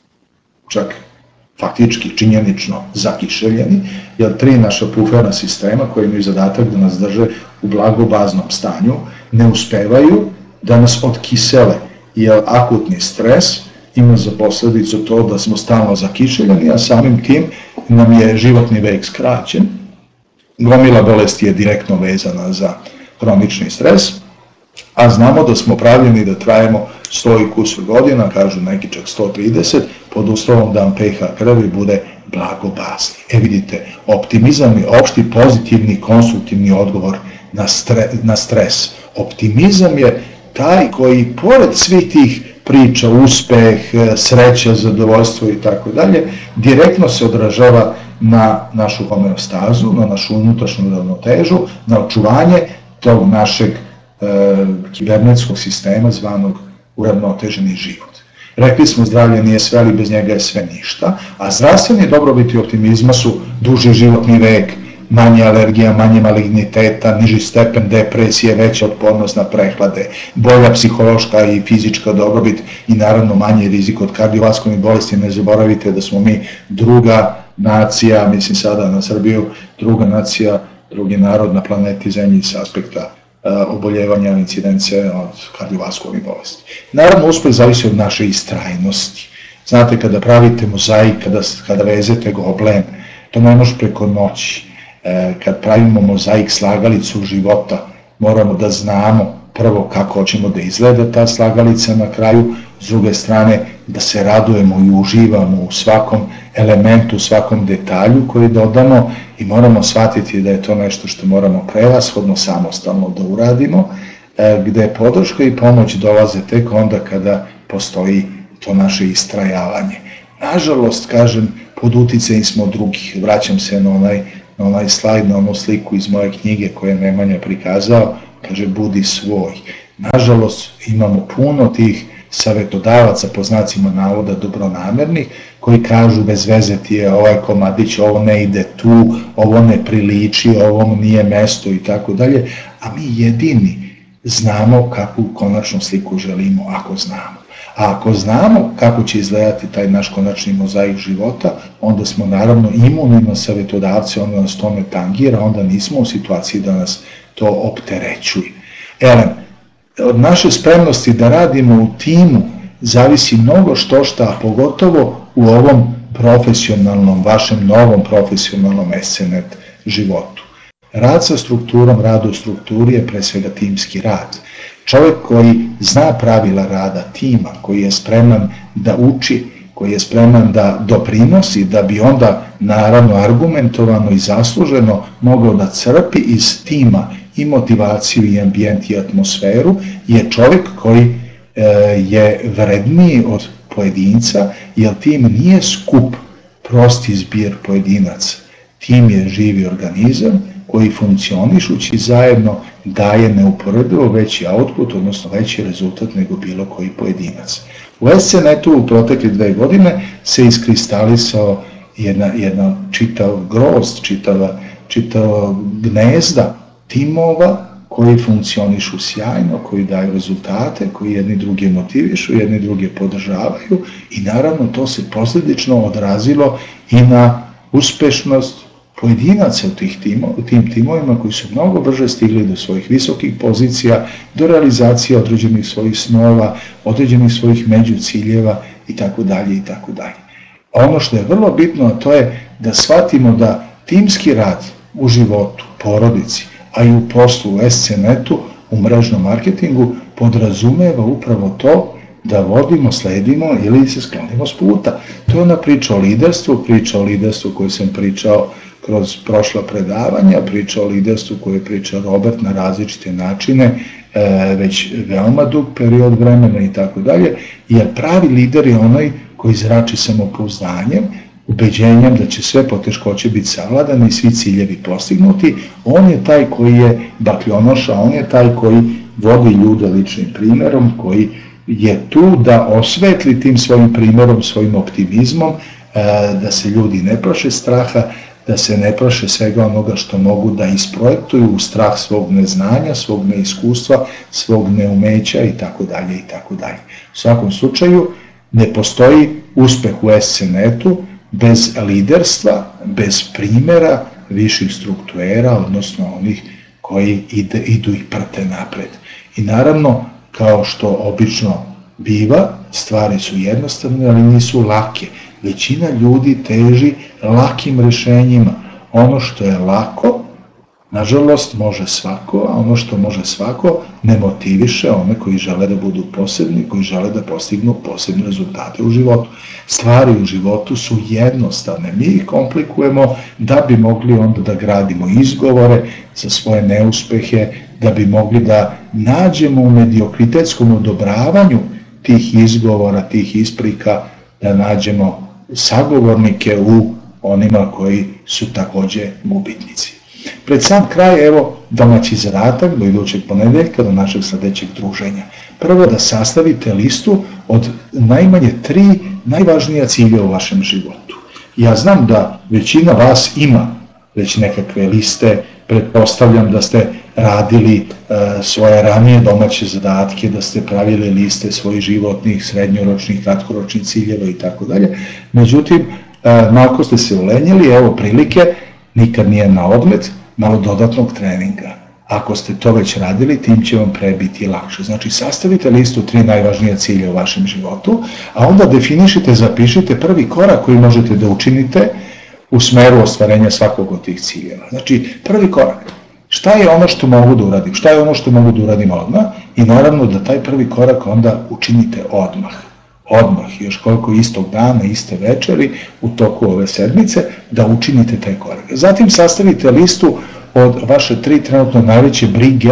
čak faktički činjenično zakišeljeni, jer tri naša puferna sistema koji imaju zadatak da nas drže u blagobaznom stanju ne uspevaju da nas otkisele, jer akutni stres ima za posledicu to da smo stalno zakišeljeni, a samim tim nam je životni vek skraćen. Gomila bolesti je direktno vezana za hronični stres, a znamo da smo pravljeni da trajemo sto i kusur godina, kažu neki čak sto trideset, pod uslovom da vam pH krvi bude blagobazni. E vidite, optimizam je opšti pozitivni, konstruktivni odgovor na, stre, na stres. Optimizam je taj koji, pored svih tih priča, uspeh, sreća, zadovoljstvo i tako dalje, direktno se odražava na našu homeostazu, na našu unutrašnju ravnotežu, na očuvanje tog našeg e, kibernetskog sistema zvanog uravnoteženi život. Rekli smo, zdravlje nije sve, ali bez njega je sve ništa, a zdravstveni dobrobiti optimizma su duži životni vek, manje alergija, manje maligniteta, niži stepen depresije, veća otpornost na prehlade, bolja psihološka i fizička dobrobit i naravno manji rizik od kardiovaskularnih bolesti. Ne zaboravite da smo mi druga nacija, mislim sada na Srbiju, druga nacija, drugi narod na planeti Zemlji s aspekta oboljevanja incidence od kardiovaskularnih bolesti. Naravno, uspeh zavisi od naše istrajnosti. Znate, kada pravite mozaik, kada, kada vezete goblen, to ne može preko noći. E, kad pravimo mozaik, slagalicu života, moramo da znamo prvo kako hoćemo da izgleda ta slagalica na kraju, s druge strane da se radujemo i uživamo u svakom elementu, u svakom detalju koji dodamo i moramo shvatiti da je to nešto što moramo prevashodno samostalno da uradimo, e, gde podrška i pomoć dolaze tek onda kada postoji to naše istrajavanje. Nažalost, kažem, pod uticajem smo drugih. Vraćam se na onaj, na onaj slajd, na onu sliku iz moje knjige koje je Nemanja prikazao, kaže budi svoj. Nažalost, imamo puno tih savetodavaca, po znacima navoda dobronamernih, koji kažu bez veze ti je ovaj komadić, ovo ne ide tu, ovo ne priliči, ovo nije mesto i tako dalje, a mi jedini znamo kakvu konačnu sliku želimo ako znamo. A ako znamo kako će izgledati taj naš konačni mozaik života, onda smo naravno imuni na savetodavce, onda nas to ne tangira, onda nismo u situaciji da nas to opterećuje. Elem, od naše spremnosti da radimo u timu zavisi mnogo što šta, a pogotovo u ovom profesionalnom, vašem novom profesionalnom S C N E T životu. Rad sa strukturom, rad u strukturi je pre svega timski rad. Čovjek koji zna pravila rada tima, koji je spreman da uči, koji je spreman da doprinosi, da bi onda naravno argumentovano i zasluženo mogao da crpi iz tima i motivaciju i ambijent i atmosferu, je čovjek koji e, je vredniji od pojedinca, jer tim nije skup prosti zbir pojedinaca. Tim je živi organizam koji funkcionišući zajedno daje neuporedivo veći output, odnosno veći rezultat nego bilo koji pojedinac. U S C N E T-u u protekle dve godine se iskristalisao jedna, jedna čitav grozd, čitava, čitava gnezda timova koji funkcionišu sjajno, koji daju rezultate, koji jedni druge motivišu, jedni druge podržavaju i naravno to se posljedično odrazilo i na uspešnost pojedinaca u, tih timo, u tim timovima koji su mnogo brže stigli do svojih visokih pozicija, do realizacije određenih svojih snova, određenih svojih međuciljeva i tako dalje i tako dalje. Ono što je vrlo bitno, to je da shvatimo da timski rad u životu, porodici, a i u poslu u S C N E T-u, u mrežnom marketingu, podrazumeva upravo to da vodimo, sledimo ili se sklonimo s puta. To je ona priča o liderstvu, priča o liderstvu koju sam pričao kroz prošla predavanja, priča o liderstvu koju je pričao Robert na različite načine, e, već veoma dug period vremena i tako dalje, jer pravi lider je onaj koji zrači samopouznanjem, ubeđenjem da će sve poteškoće biti savladane i svi ciljevi postignuti, on je taj koji je bakljonoša, on je taj koji vodi ljude ličnim primjerom, koji je tu da osvetli tim svojim primjerom, svojim optimizmom, da se ljudi ne plaše straha, da se ne plaše svega onoga što mogu da isprojektuju u strah svog neznanja, svog neiskustva, svog neumeća i tako dalje i tako dalje. U svakom slučaju ne postoji uspeh u SCNetu bez liderstva, bez primjera viših struktura, odnosno onih koji ide, idu i prate napred. I naravno, kao što obično biva, stvari su jednostavne, ali nisu lake. Većina ljudi teži lakim rešenjima. Ono što je lako, nažalost, može svako, a ono što može svako ne motiviše one koji žele da budu posebni, koji žele da postignu posebne rezultate u životu. Stvari u životu su jednostavne, mi ih komplikujemo da bi mogli onda da gradimo izgovore za svoje neuspehe, da bi mogli da nađemo u mediokritetskom odobravanju tih izgovora, tih isprika, da nađemo sagovornike u onima koji su takođe gubitnici. Pred sam kraj, evo, domaći zadatak do idućeg ponedeljka, do našeg sledećeg druženja. Prvo, da sastavite listu od najmanje tri najvažnija cilja u vašem životu. Ja znam da većina vas ima već nekakve liste, pretpostavljam da ste radili e, svoje ranije domaće zadatke, da ste pravili liste svojih životnih, srednjoročnih, kratkoročnih ciljeva i tako dalje. Međutim, e, malko ste se ulenjili, evo prilike, nikad nije na odmet, malo dodatnog treninga. Ako ste to već radili, tim će vam pre biti lakše. Znači, sastavite listu tri najvažnija cilja u vašem životu, a onda definišite, zapišite prvi korak koji možete da učinite u smeru ostvarenja svakog od tih ciljeva. Znači, prvi korak. Šta je ono što mogu da uradim? Šta je ono što mogu da uradim odmah? I naravno da taj prvi korak onda učinite odmah. Odmah, još koliko istog dana, iste večeri, u toku ove sedmice, da učinite taj korak. Zatim sastavite listu od vaše tri trenutno najveće brige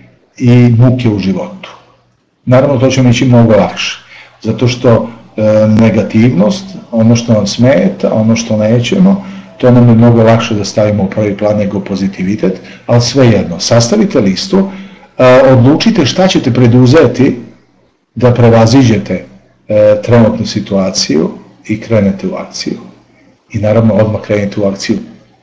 i muke u životu. Naravno, to će vam ići mnogo lakše, zato što e, negativnost, ono što nam smeta, ono što nećemo, to nam je mnogo lakše da stavimo u prvi plan nego pozitivitet, ali svejedno, sastavite listu, e, odlučite šta ćete preduzeti da prevaziđete e, trenutnu situaciju i krenete u akciju. I naravno, odmah krenete u akciju.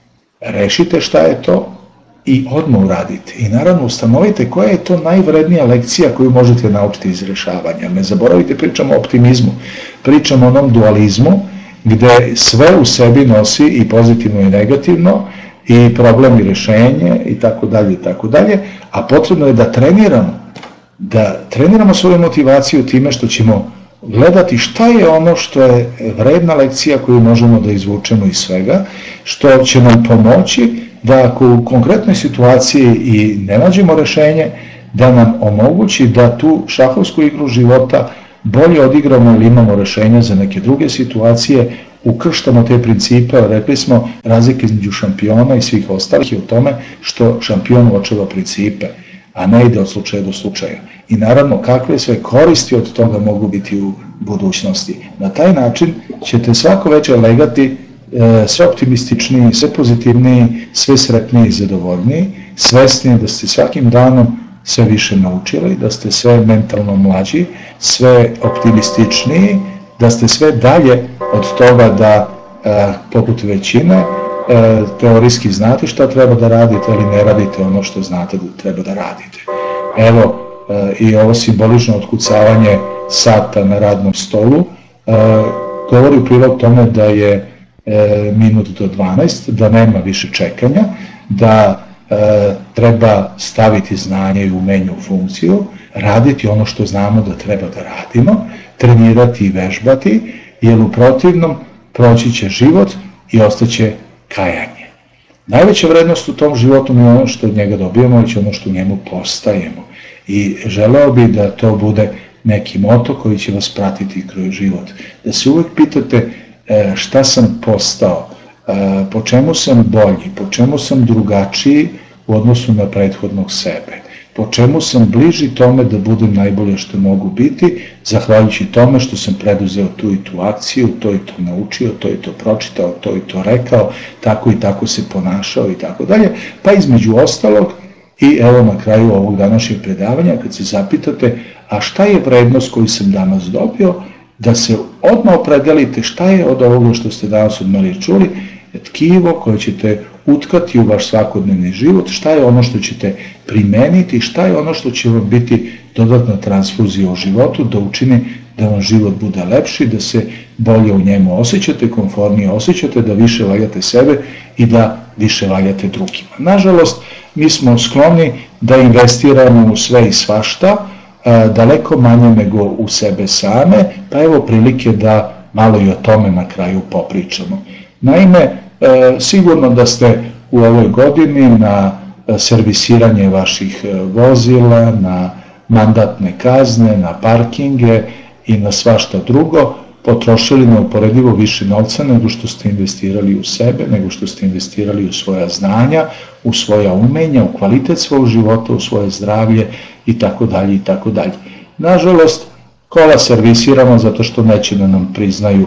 Rešite šta je to i odmah uradite. I naravno, ustanovite koja je to najvrednija lekcija koju možete naučiti iz rešavanja. Ne zaboravite, pričamo o optimizmu, pričamo o onom dualizmu, gde sve u sebi nosi i pozitivno i negativno, i problem i rešenje, i tako dalje, i tako dalje, a potrebno je da treniramo, da treniramo svoju motivaciju time što ćemo gledati šta je ono što je vredna lekcija koju možemo da izvučemo iz svega, što će nam pomoći da ako u konkretnoj situaciji i ne nađemo rešenje, da nam omogući da tu šahovsku igru života bolje odigramo ili imamo rešenja za neke druge situacije, ukrštamo te principe, rekli smo, razlike između šampiona i svih ostalih je u tome što šampion uočava principe, a ne ide od slučaja do slučaja. I naravno, kakve sve koristi od toga mogu biti u budućnosti. Na taj način ćete svako večer legati e, sve optimističniji, sve pozitivniji, sve sretniji i zadovoljniji, svesni da ste svakim danom sve više naučili, da ste sve mentalno mlađi, sve optimističniji, da ste sve dalje od toga da, e, poput većine, e, teorijski znate šta treba da radite, ali ne radite ono što znate da treba da radite. Evo, e, i ovo simbolično otkucavanje sata na radnom stolu e, govori u prilog tome da je e, minut do dvanaest, da nema više čekanja, da e, treba staviti znanje i umenje u funkciju, raditi ono što znamo da treba da radimo, trenirati i vežbati, jer u protivnom proći će život i ostaće kajanje. Najveća vrednost u tom životu je ono što od njega dobijemo, već ono što u njemu postajemo. I želeo bi da to bude neki moto koji će vas pratiti kroz život. Da se uvek pitate šta sam postao, po čemu sam bolji, po čemu sam drugačiji u odnosu na prethodnog sebe. po čemu sam bliži tome da budem najbolje što mogu biti, zahvaljujući tome što sam preduzeo tu i tu akciju, to i to naučio, to i to pročitao, to i to rekao, tako i tako se ponašao i tako dalje. Pa između ostalog, i evo na kraju ovog današnjeg predavanja, kad se zapitate, a šta je vrednost koju sam danas dobio, da se odmah opredelite šta je od ovoga što ste danas od mene čuli, tkivo koje ćete utkati u vaš svakodnevni život, šta je ono što ćete primeniti, šta je ono što će vam biti dodatna transfuzija u životu, da učini da vam život bude lepši, da se bolje u njemu osjećate, konformnije osjećate, da više valjate sebe i da više valjate drugima. Nažalost, mi smo skloni da investiramo u sve i svašta, daleko manje nego u sebe same, pa evo prilike da malo i o tome na kraju popričamo. Naime, sigurno da ste u ovoj godini na servisiranje vaših vozila, na mandatne kazne, na parkinge i na svašta drugo potrošili neuporedivo više novca nego što ste investirali u sebe, nego što ste investirali u svoja znanja, u svoja umenja, u kvalitet svog života, u svoje zdravlje i tako dalje i tako dalje. Nažalost, kola servisiramo zato što neće da nam priznaju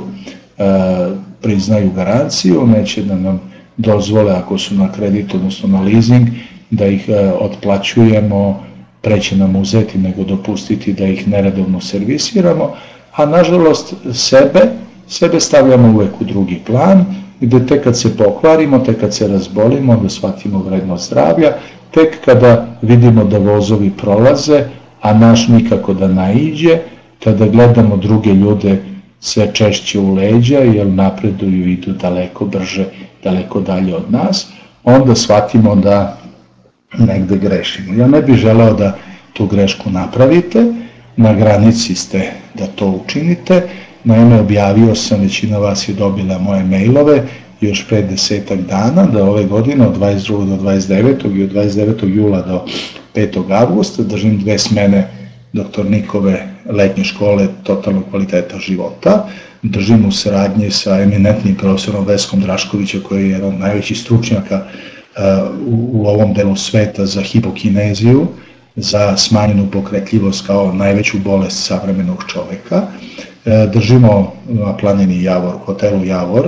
priznaju garanciju, neće da nam dozvole ako su na kredit, odnosno na leasing, da ih otplaćujemo, preće nam uzeti nego dopustiti da ih neredovno servisiramo, a nažalost sebe, sebe stavljamo uvek u drugi plan, gde tek kad se pokvarimo, tek kad se razbolimo, da shvatimo vrednost zdravlja, tek kada vidimo da vozovi prolaze, a naš nikako da naiđe, kada gledamo druge ljude sve češće u leđa, jer napreduju i idu daleko brže, daleko dalje od nas, onda shvatimo da negde grešimo. Ja ne bih želeo da tu grešku napravite, na granici ste da to učinite, naime objavio sam, većina vas je dobila moje mailove još pre desetak dana, da ove godine od dvadeset drugog do dvadeset devetog i od dvadeset devetog jula do petog avgusta držim dve smene doktor Nikove letnje škole totalnog kvaliteta života. Držim u saradnji sa eminentnim profesorom Veskom Draškovićem, koji je jedan od najvećih stručnjaka u ovom delu sveta za hipokineziju, za smanjenu pokretljivost kao najveću bolest savremenog čoveka. Držimo na planini Javor, hotelu Javor,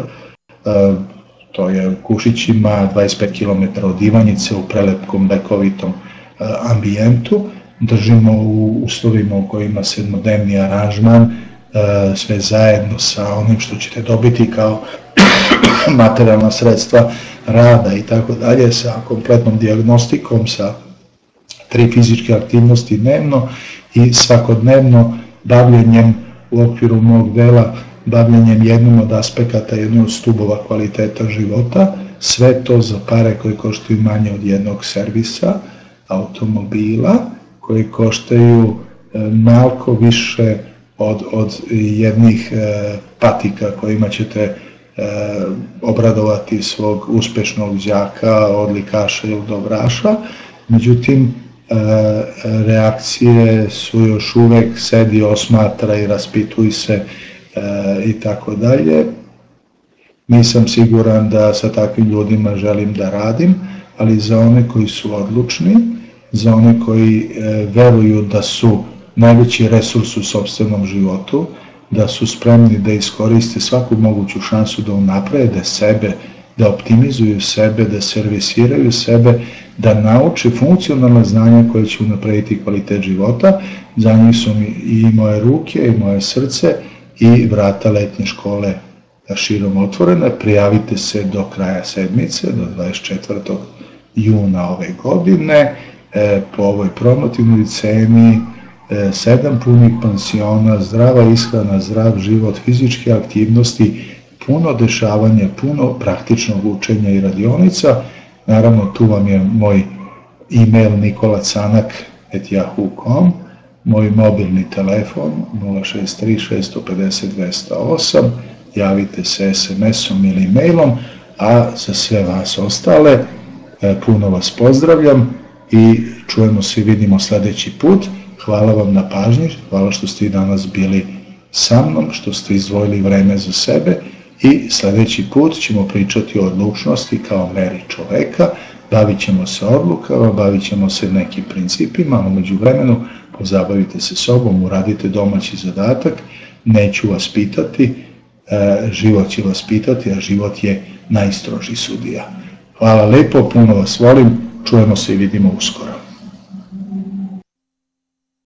to je u Kušićima, dvadeset pet kilometara od Ivanjice, u prelepkom, lekovitom ambijentu. Držimo u uslovima u kojima sedmodnevni aranžman, sve zajedno sa onim što ćete dobiti kao materijalna sredstva rada i tako dalje, sa kompletnom dijagnostikom, sa tri fizičke aktivnosti dnevno i svakodnevno bavljenjem u okviru mog dela, bavljenjem jednom od aspekata, jednom od stubova kvaliteta života, sve to za pare koje koštaju manje od jednog servisa automobila, koji koštaju malko više od, od jednih patika kojima ćete obradovati svog uspešnog đaka, odlikaša ili dobraša. Međutim, reakcije su još uvek sedi, osmatra i raspituj se i tako dalje. Nisam siguran da sa takvim ljudima želim da radim, ali za one koji su odlučni, za one koji veruju da su najveći resurs u sopstvenom životu, da su spremni da iskoriste svaku moguću šansu da unaprede sebe, da optimizuju sebe, da servisiraju sebe, da nauče funkcionalna znanja koje će unaprediti kvalitet života. Za njih su mi i moje ruke i moje srce i vrata letnje škole širom otvorene. Prijavite se do kraja sedmice, do dvadeset četvrtog juna ove godine, po ovoj promotivnoj ceni, sedam punih pansiona, zdrava ishrana, zdrav život, fizičke aktivnosti, puno dešavanja, puno praktičnog učenja i radionica. Naravno, tu vam je moj e-mail nikola canak at yahoo dot com, moj mobilni telefon nula šest tri šest pet pet dva zero osam, javite se es em esom ili mailom, a za sve vas ostale puno vas pozdravljam i čujemo se i vidimo sledeći put. Hvala vam na pažnji, hvala što ste i danas bili sa mnom, što ste izdvojili vreme za sebe i sledeći put ćemo pričati o odlučnosti kao meri čoveka, bavit ćemo se odlukama, bavit ćemo se nekim principima, a umeđu vremenu pozabavite se sobom, uradite domaći zadatak, neću vas pitati, život će vas pitati, a život je najstroži sudija. Hvala lepo, puno vas volim, čujemo se i vidimo uskoro.